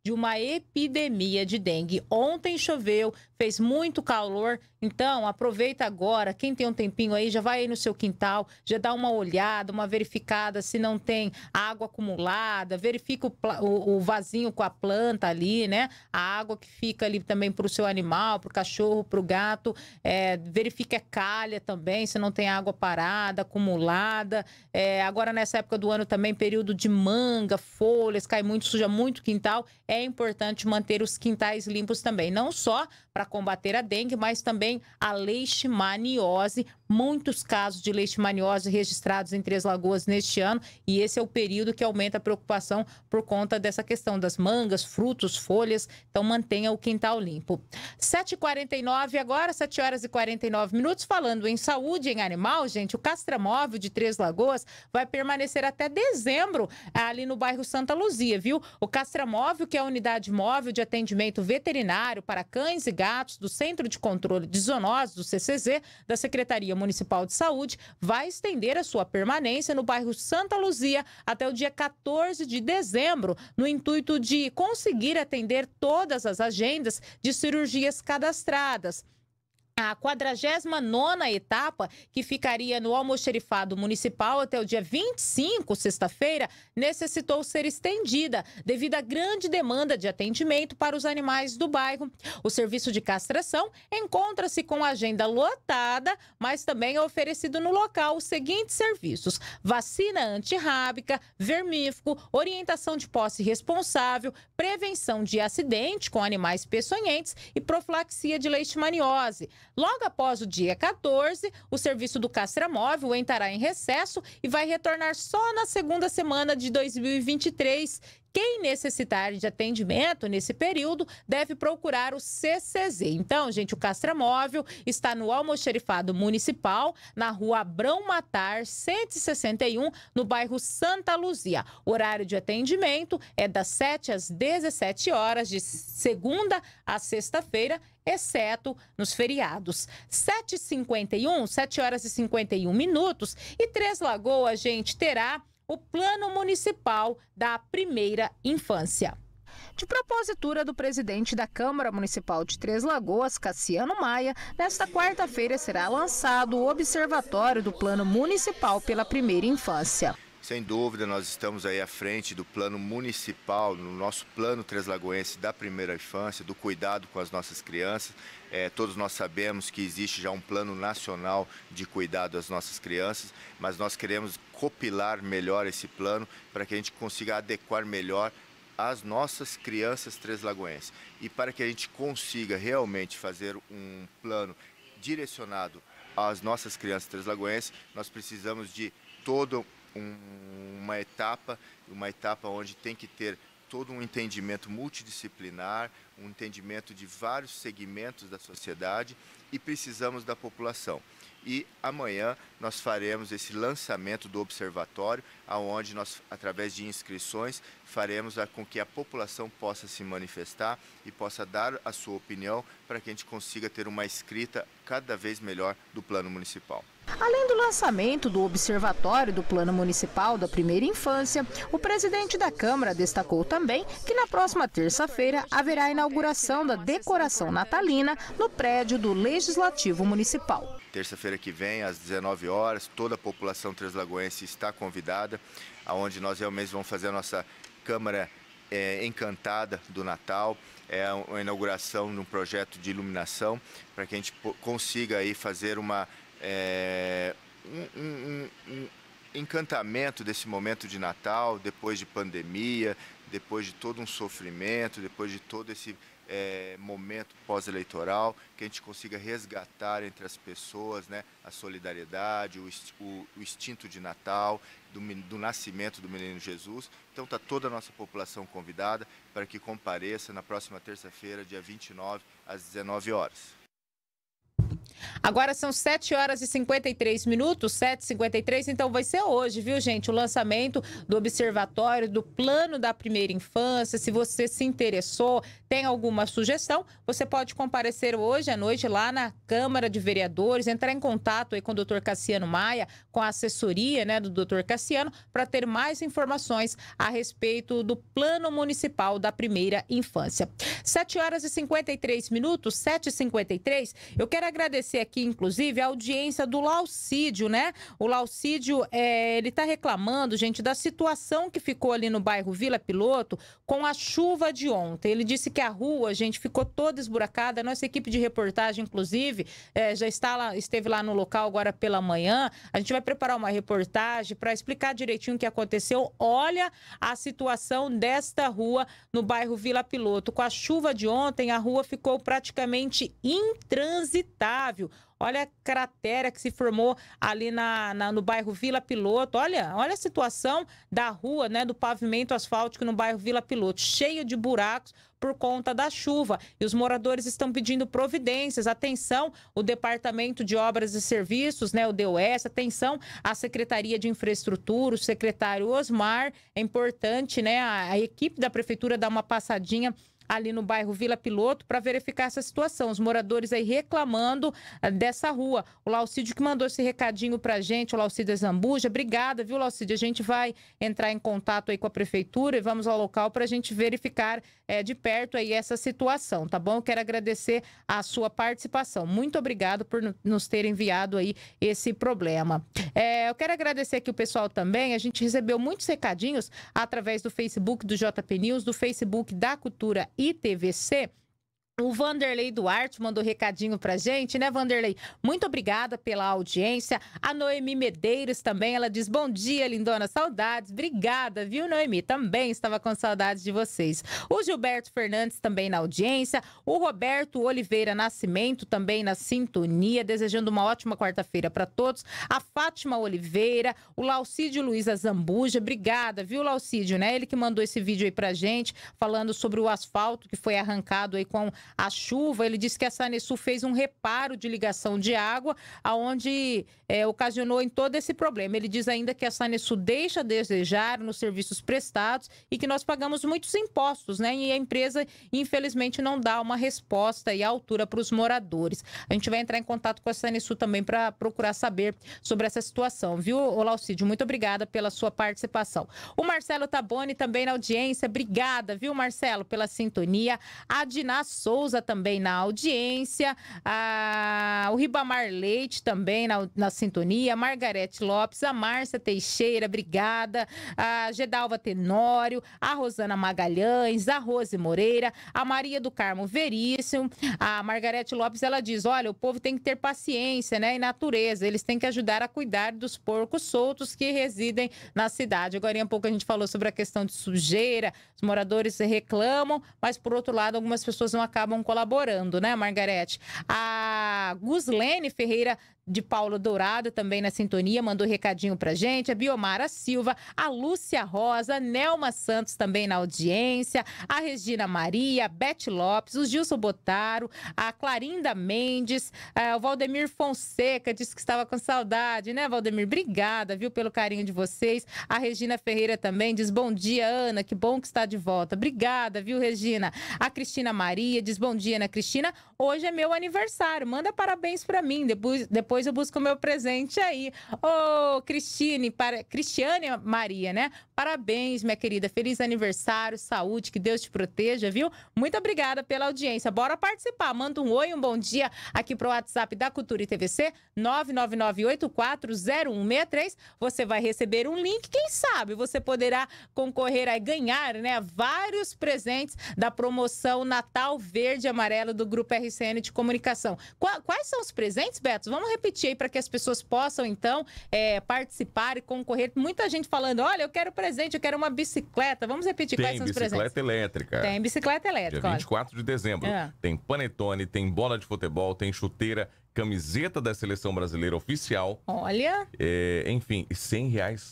de uma epidemia de dengue. Ontem choveu, fez muito calor, então aproveita agora, quem tem um tempinho aí, já vai aí no seu quintal, já dá uma olhada, uma verificada se não tem água acumulada, verifica o, o, o vasinho com a planta ali, né? A água que fica ali também para o seu animal, para o cachorro, para o gato, é, verifica a calha também, se não tem água parada, acumulada. É, agora nessa época do ano também, período de manga, folhas, cai muito, suja muito o quintal, é importante manter os quintais limpos também, não só para combater a dengue, mas também a leishmaniose. Muitos casos de leishmaniose registrados em Três Lagoas neste ano, e esse é o período que aumenta a preocupação por conta dessa questão das mangas, frutos, folhas. Então mantenha o quintal limpo. sete e quarenta e nove agora, sete horas e quarenta e nove minutos. Falando em saúde em animal, gente, o Castramóvel de Três Lagoas vai permanecer até dezembro ali no bairro Santa Luzia, viu? O Castramóvel, que é a unidade móvel de atendimento veterinário para cães e gatos do Centro de Controle de Zoonoses, do C C Z, da Secretaria Municipal de Saúde, vai estender a sua permanência no bairro Santa Luzia até o dia quatorze de dezembro, no intuito de conseguir atender todas as agendas de cirurgias cadastradas. A quadragésima nona etapa, que ficaria no almoxerifado municipal até o dia vinte e cinco, sexta-feira, necessitou ser estendida devido à grande demanda de atendimento para os animais do bairro. O serviço de castração encontra-se com a agenda lotada, mas também é oferecido no local os seguintes serviços: vacina antirrábica, vermífugo, orientação de posse responsável, prevenção de acidente com animais peçonhentos e profilaxia de leishmaniose. Logo após o dia quatorze, o serviço do Castramóvel entrará em recesso e vai retornar só na segunda semana de dois mil e vinte e três. Quem necessitar de atendimento nesse período deve procurar o C C Z. Então, gente, o Castramóvel está no almoxerifado municipal, na rua Abrão Matar, cento e sessenta e um, no bairro Santa Luzia. O horário de atendimento é das sete às dezessete horas, de segunda a sexta-feira, exceto nos feriados. sete e cinquenta e um, sete horas e cinquenta e um minutos. E Três Lagoas, gente, terá o Plano Municipal da Primeira Infância. De propositura do presidente da Câmara Municipal de Três Lagoas, Cassiano Maia, nesta quarta-feira será lançado o Observatório do Plano Municipal pela Primeira Infância. Sem dúvida, nós estamos aí à frente do plano municipal, no nosso plano treslagoense da primeira infância, do cuidado com as nossas crianças. É, todos nós sabemos que existe já um plano nacional de cuidado às nossas crianças, mas nós queremos copilar melhor esse plano para que a gente consiga adequar melhor as nossas crianças treslagoenses. E para que a gente consiga realmente fazer um plano direcionado às nossas crianças treslagoenses, nós precisamos de todo uma etapa, uma etapa onde tem que ter todo um entendimento multidisciplinar, um entendimento de vários segmentos da sociedade, e precisamos da população. E amanhã nós faremos esse lançamento do observatório, aonde nós, através de inscrições, faremos a, com que a população possa se manifestar e possa dar a sua opinião para que a gente consiga ter uma escrita cada vez melhor do plano municipal. Além do lançamento do Observatório do Plano Municipal da Primeira Infância, o presidente da Câmara destacou também que na próxima terça-feira haverá a inauguração da decoração natalina no prédio do Legislativo Municipal. Terça-feira que vem, às dezenove horas, toda a população treslagoense está convidada, aonde nós realmente vamos fazer a nossa Câmara é, encantada do Natal. É a inauguração de um projeto de iluminação para que a gente consiga aí fazer uma É, um, um, um encantamento desse momento de Natal, depois de pandemia, depois de todo um sofrimento, depois de todo esse é, momento pós-eleitoral, que a gente consiga resgatar entre as pessoas, né, a solidariedade, o, o, o instinto de Natal, do, do nascimento do menino Jesus. Então está toda a nossa população convidada para que compareça na próxima terça-feira, dia vinte e nove, às dezenove horas. Agora são sete horas e cinquenta e três minutos, sete e cinquenta e três, então vai ser hoje, viu, gente? O lançamento do Observatório do Plano da Primeira Infância. Se você se interessou, tem alguma sugestão, você pode comparecer hoje à noite lá na Câmara de Vereadores, entrar em contato aí com o doutor Cassiano Maia, com a assessoria, né, do doutor Cassiano, para ter mais informações a respeito do Plano Municipal da Primeira Infância. sete horas e cinquenta e três minutos, sete e cinquenta e três, eu quero agradecer aqui, inclusive, a audiência do Laucídio, né? O Laucídio, é, ele tá reclamando, gente, da situação que ficou ali no bairro Vila Piloto com a chuva de ontem. Ele disse que a rua, gente, ficou toda esburacada. A nossa equipe de reportagem, inclusive, é, já está lá, esteve lá no local agora pela manhã. A gente vai preparar uma reportagem para explicar direitinho o que aconteceu. Olha a situação desta rua no bairro Vila Piloto. Com a chuva de ontem, a rua ficou praticamente intransitável. Olha a cratera que se formou ali na, na, no bairro Vila Piloto. Olha, olha a situação da rua, né, do pavimento asfáltico no bairro Vila Piloto, cheio de buracos por conta da chuva. E os moradores estão pedindo providências. Atenção, o Departamento de Obras e Serviços, né, o D O S, atenção, a Secretaria de Infraestrutura, o secretário Osmar. É importante, né, a, a equipe da Prefeitura dar uma passadinha ali no bairro Vila Piloto para verificar essa situação. Os moradores aí reclamando uh, dessa rua. O Laucídio que mandou esse recadinho pra gente, o Laucídio Zambuja. Obrigada, viu, Laucídio? A gente vai entrar em contato aí com a prefeitura e vamos ao local para a gente verificar é, de perto aí essa situação, tá bom? Eu quero agradecer a sua participação. Muito obrigado por nos ter enviado aí esse problema. É, eu quero agradecer aqui o pessoal também. A gente recebeu muitos recadinhos através do Facebook do J P News, do Facebook da Cultura e T V C. O Vanderlei Duarte mandou recadinho pra gente, né, Vanderlei? Muito obrigada pela audiência. A Noemi Medeiros também, ela diz, bom dia, lindona, saudades. Obrigada, viu, Noemi? Também estava com saudades de vocês. O Gilberto Fernandes também na audiência. O Roberto Oliveira Nascimento também na sintonia, desejando uma ótima quarta-feira para todos. A Fátima Oliveira, o Laucídio Luiza Zambuja, obrigada, viu, Laucídio, né? Ele que mandou esse vídeo aí pra gente, falando sobre o asfalto que foi arrancado aí com a chuva. Ele disse que a Sanesul fez um reparo de ligação de água, aonde é, ocasionou em todo esse problema. Ele diz ainda que a Sanesul deixa a desejar nos serviços prestados e que nós pagamos muitos impostos, né? E a empresa, infelizmente, não dá uma resposta e altura para os moradores. A gente vai entrar em contato com a Sanesul também para procurar saber sobre essa situação, viu, Laucídio? Muito obrigada pela sua participação. O Marcelo Taboni também na audiência. Obrigada, viu, Marcelo, pela sintonia. A Diná Souza também na audiência, a, o Ribamar Leite também na, na sintonia, a Margarete Lopes, a Márcia Teixeira, obrigada, a Gedalva Tenório, a Rosana Magalhães, a Rose Moreira, a Maria do Carmo Veríssimo, a Margarete Lopes, ela diz, olha, o povo tem que ter paciência, né, e natureza, eles têm que ajudar a cuidar dos porcos soltos que residem na cidade. Agora, há pouco a gente falou sobre a questão de sujeira, os moradores reclamam, mas por outro lado, algumas pessoas não acabam colaborando, né, Margarete? A Guslene Ferreira de Paulo Dourado também na sintonia, mandou recadinho pra gente, a Biomara Silva, a Lúcia Rosa, a Nelma Santos também na audiência, a Regina Maria, a Beth Lopes, o Gilson Botaro, a Clarinda Mendes, a, o Valdemir Fonseca, disse que estava com saudade, né, Valdemir? Obrigada, viu, pelo carinho de vocês. A Regina Ferreira também diz, bom dia, Ana, que bom que está de volta. Obrigada, viu, Regina? A Cristina Maria diz, bom dia, Ana Cristina, hoje é meu aniversário, manda parabéns pra mim, depois, depois eu busco o meu presente aí. Ô, oh, Cristine, para... Cristiane Maria, né? Parabéns, minha querida. Feliz aniversário, saúde, que Deus te proteja, viu? Muito obrigada pela audiência. Bora participar. Manda um oi, um bom dia aqui pro WhatsApp da Cultura e T V C, nove nove nove oito quatro zero um seis três. Você vai receber um link, quem sabe você poderá concorrer a ganhar, né, vários presentes da promoção Natal Verde e Amarelo do Grupo R C N de Comunicação. Quais são os presentes, Beto? Vamos repetir aí para que as pessoas possam, então, é, participar e concorrer. Muita gente falando, olha, eu quero presente, eu quero uma bicicleta. Vamos repetir tem quais são os presentes. Tem bicicleta elétrica. Tem bicicleta elétrica, Dia vinte e quatro de dezembro. É. Tem panetone, tem bola de futebol, tem chuteira, camiseta da Seleção Brasileira Oficial. Olha. É, enfim, cem reais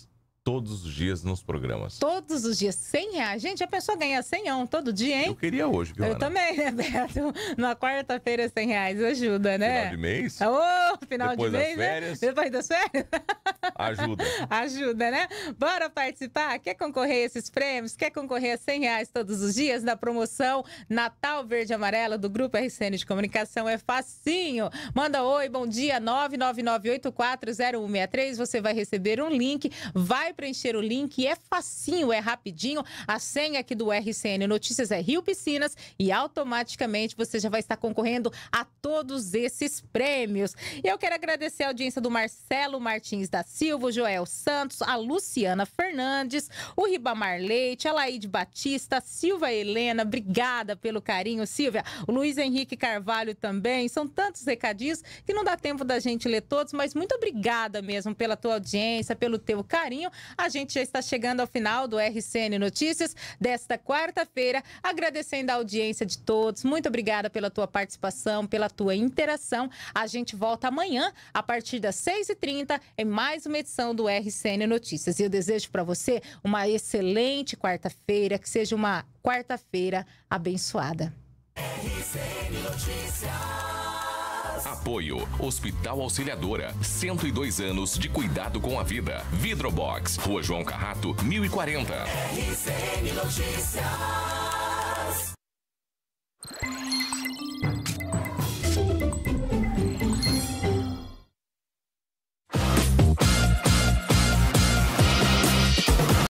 todos os dias nos programas. Todos os dias, cem reais. Gente, a pessoa ganha cem todo dia, hein? Eu queria hoje, viu, Eu Ana? também, né, Beto? Na quarta-feira, cem reais ajuda, né? Final de mês? Ô, final Depois de das mês, férias? né? Depois das férias? Ajuda. Ajuda, né? Bora participar? Quer concorrer a esses prêmios? Quer concorrer a cem reais todos os dias da promoção Natal Verde e Amarelo do Grupo R C N de Comunicação? É facinho. Manda oi, bom dia, nove nove nove oito quatro zero um seis três. Você vai receber um link, vai preencher o link, é facinho, é rapidinho. A senha aqui do R C N Notícias é Rio Piscinas e automaticamente você já vai estar concorrendo a todos esses prêmios. E eu quero agradecer a audiência do Marcelo Martins da Silva, o Joel Santos, a Luciana Fernandes, o Ribamar Leite, a Laide Batista, a Silva Helena, obrigada pelo carinho, Silvia. O Luiz Henrique Carvalho também. São tantos recadinhos que não dá tempo da gente ler todos, mas muito obrigada mesmo pela tua audiência, pelo teu carinho. A gente já está chegando ao final do R C N Notícias desta quarta-feira, agradecendo a audiência de todos. Muito obrigada pela tua participação, pela tua interação. A gente volta amanhã, a partir das seis e trinta, em mais uma edição do R C N Notícias. E eu desejo para você uma excelente quarta-feira, que seja uma quarta-feira abençoada. R C N Notícias. Apoio Hospital Auxiliadora, cento e dois anos de cuidado com a vida. Vidrobox, Rua João Carrato, mil e quarenta. R C N Notícias.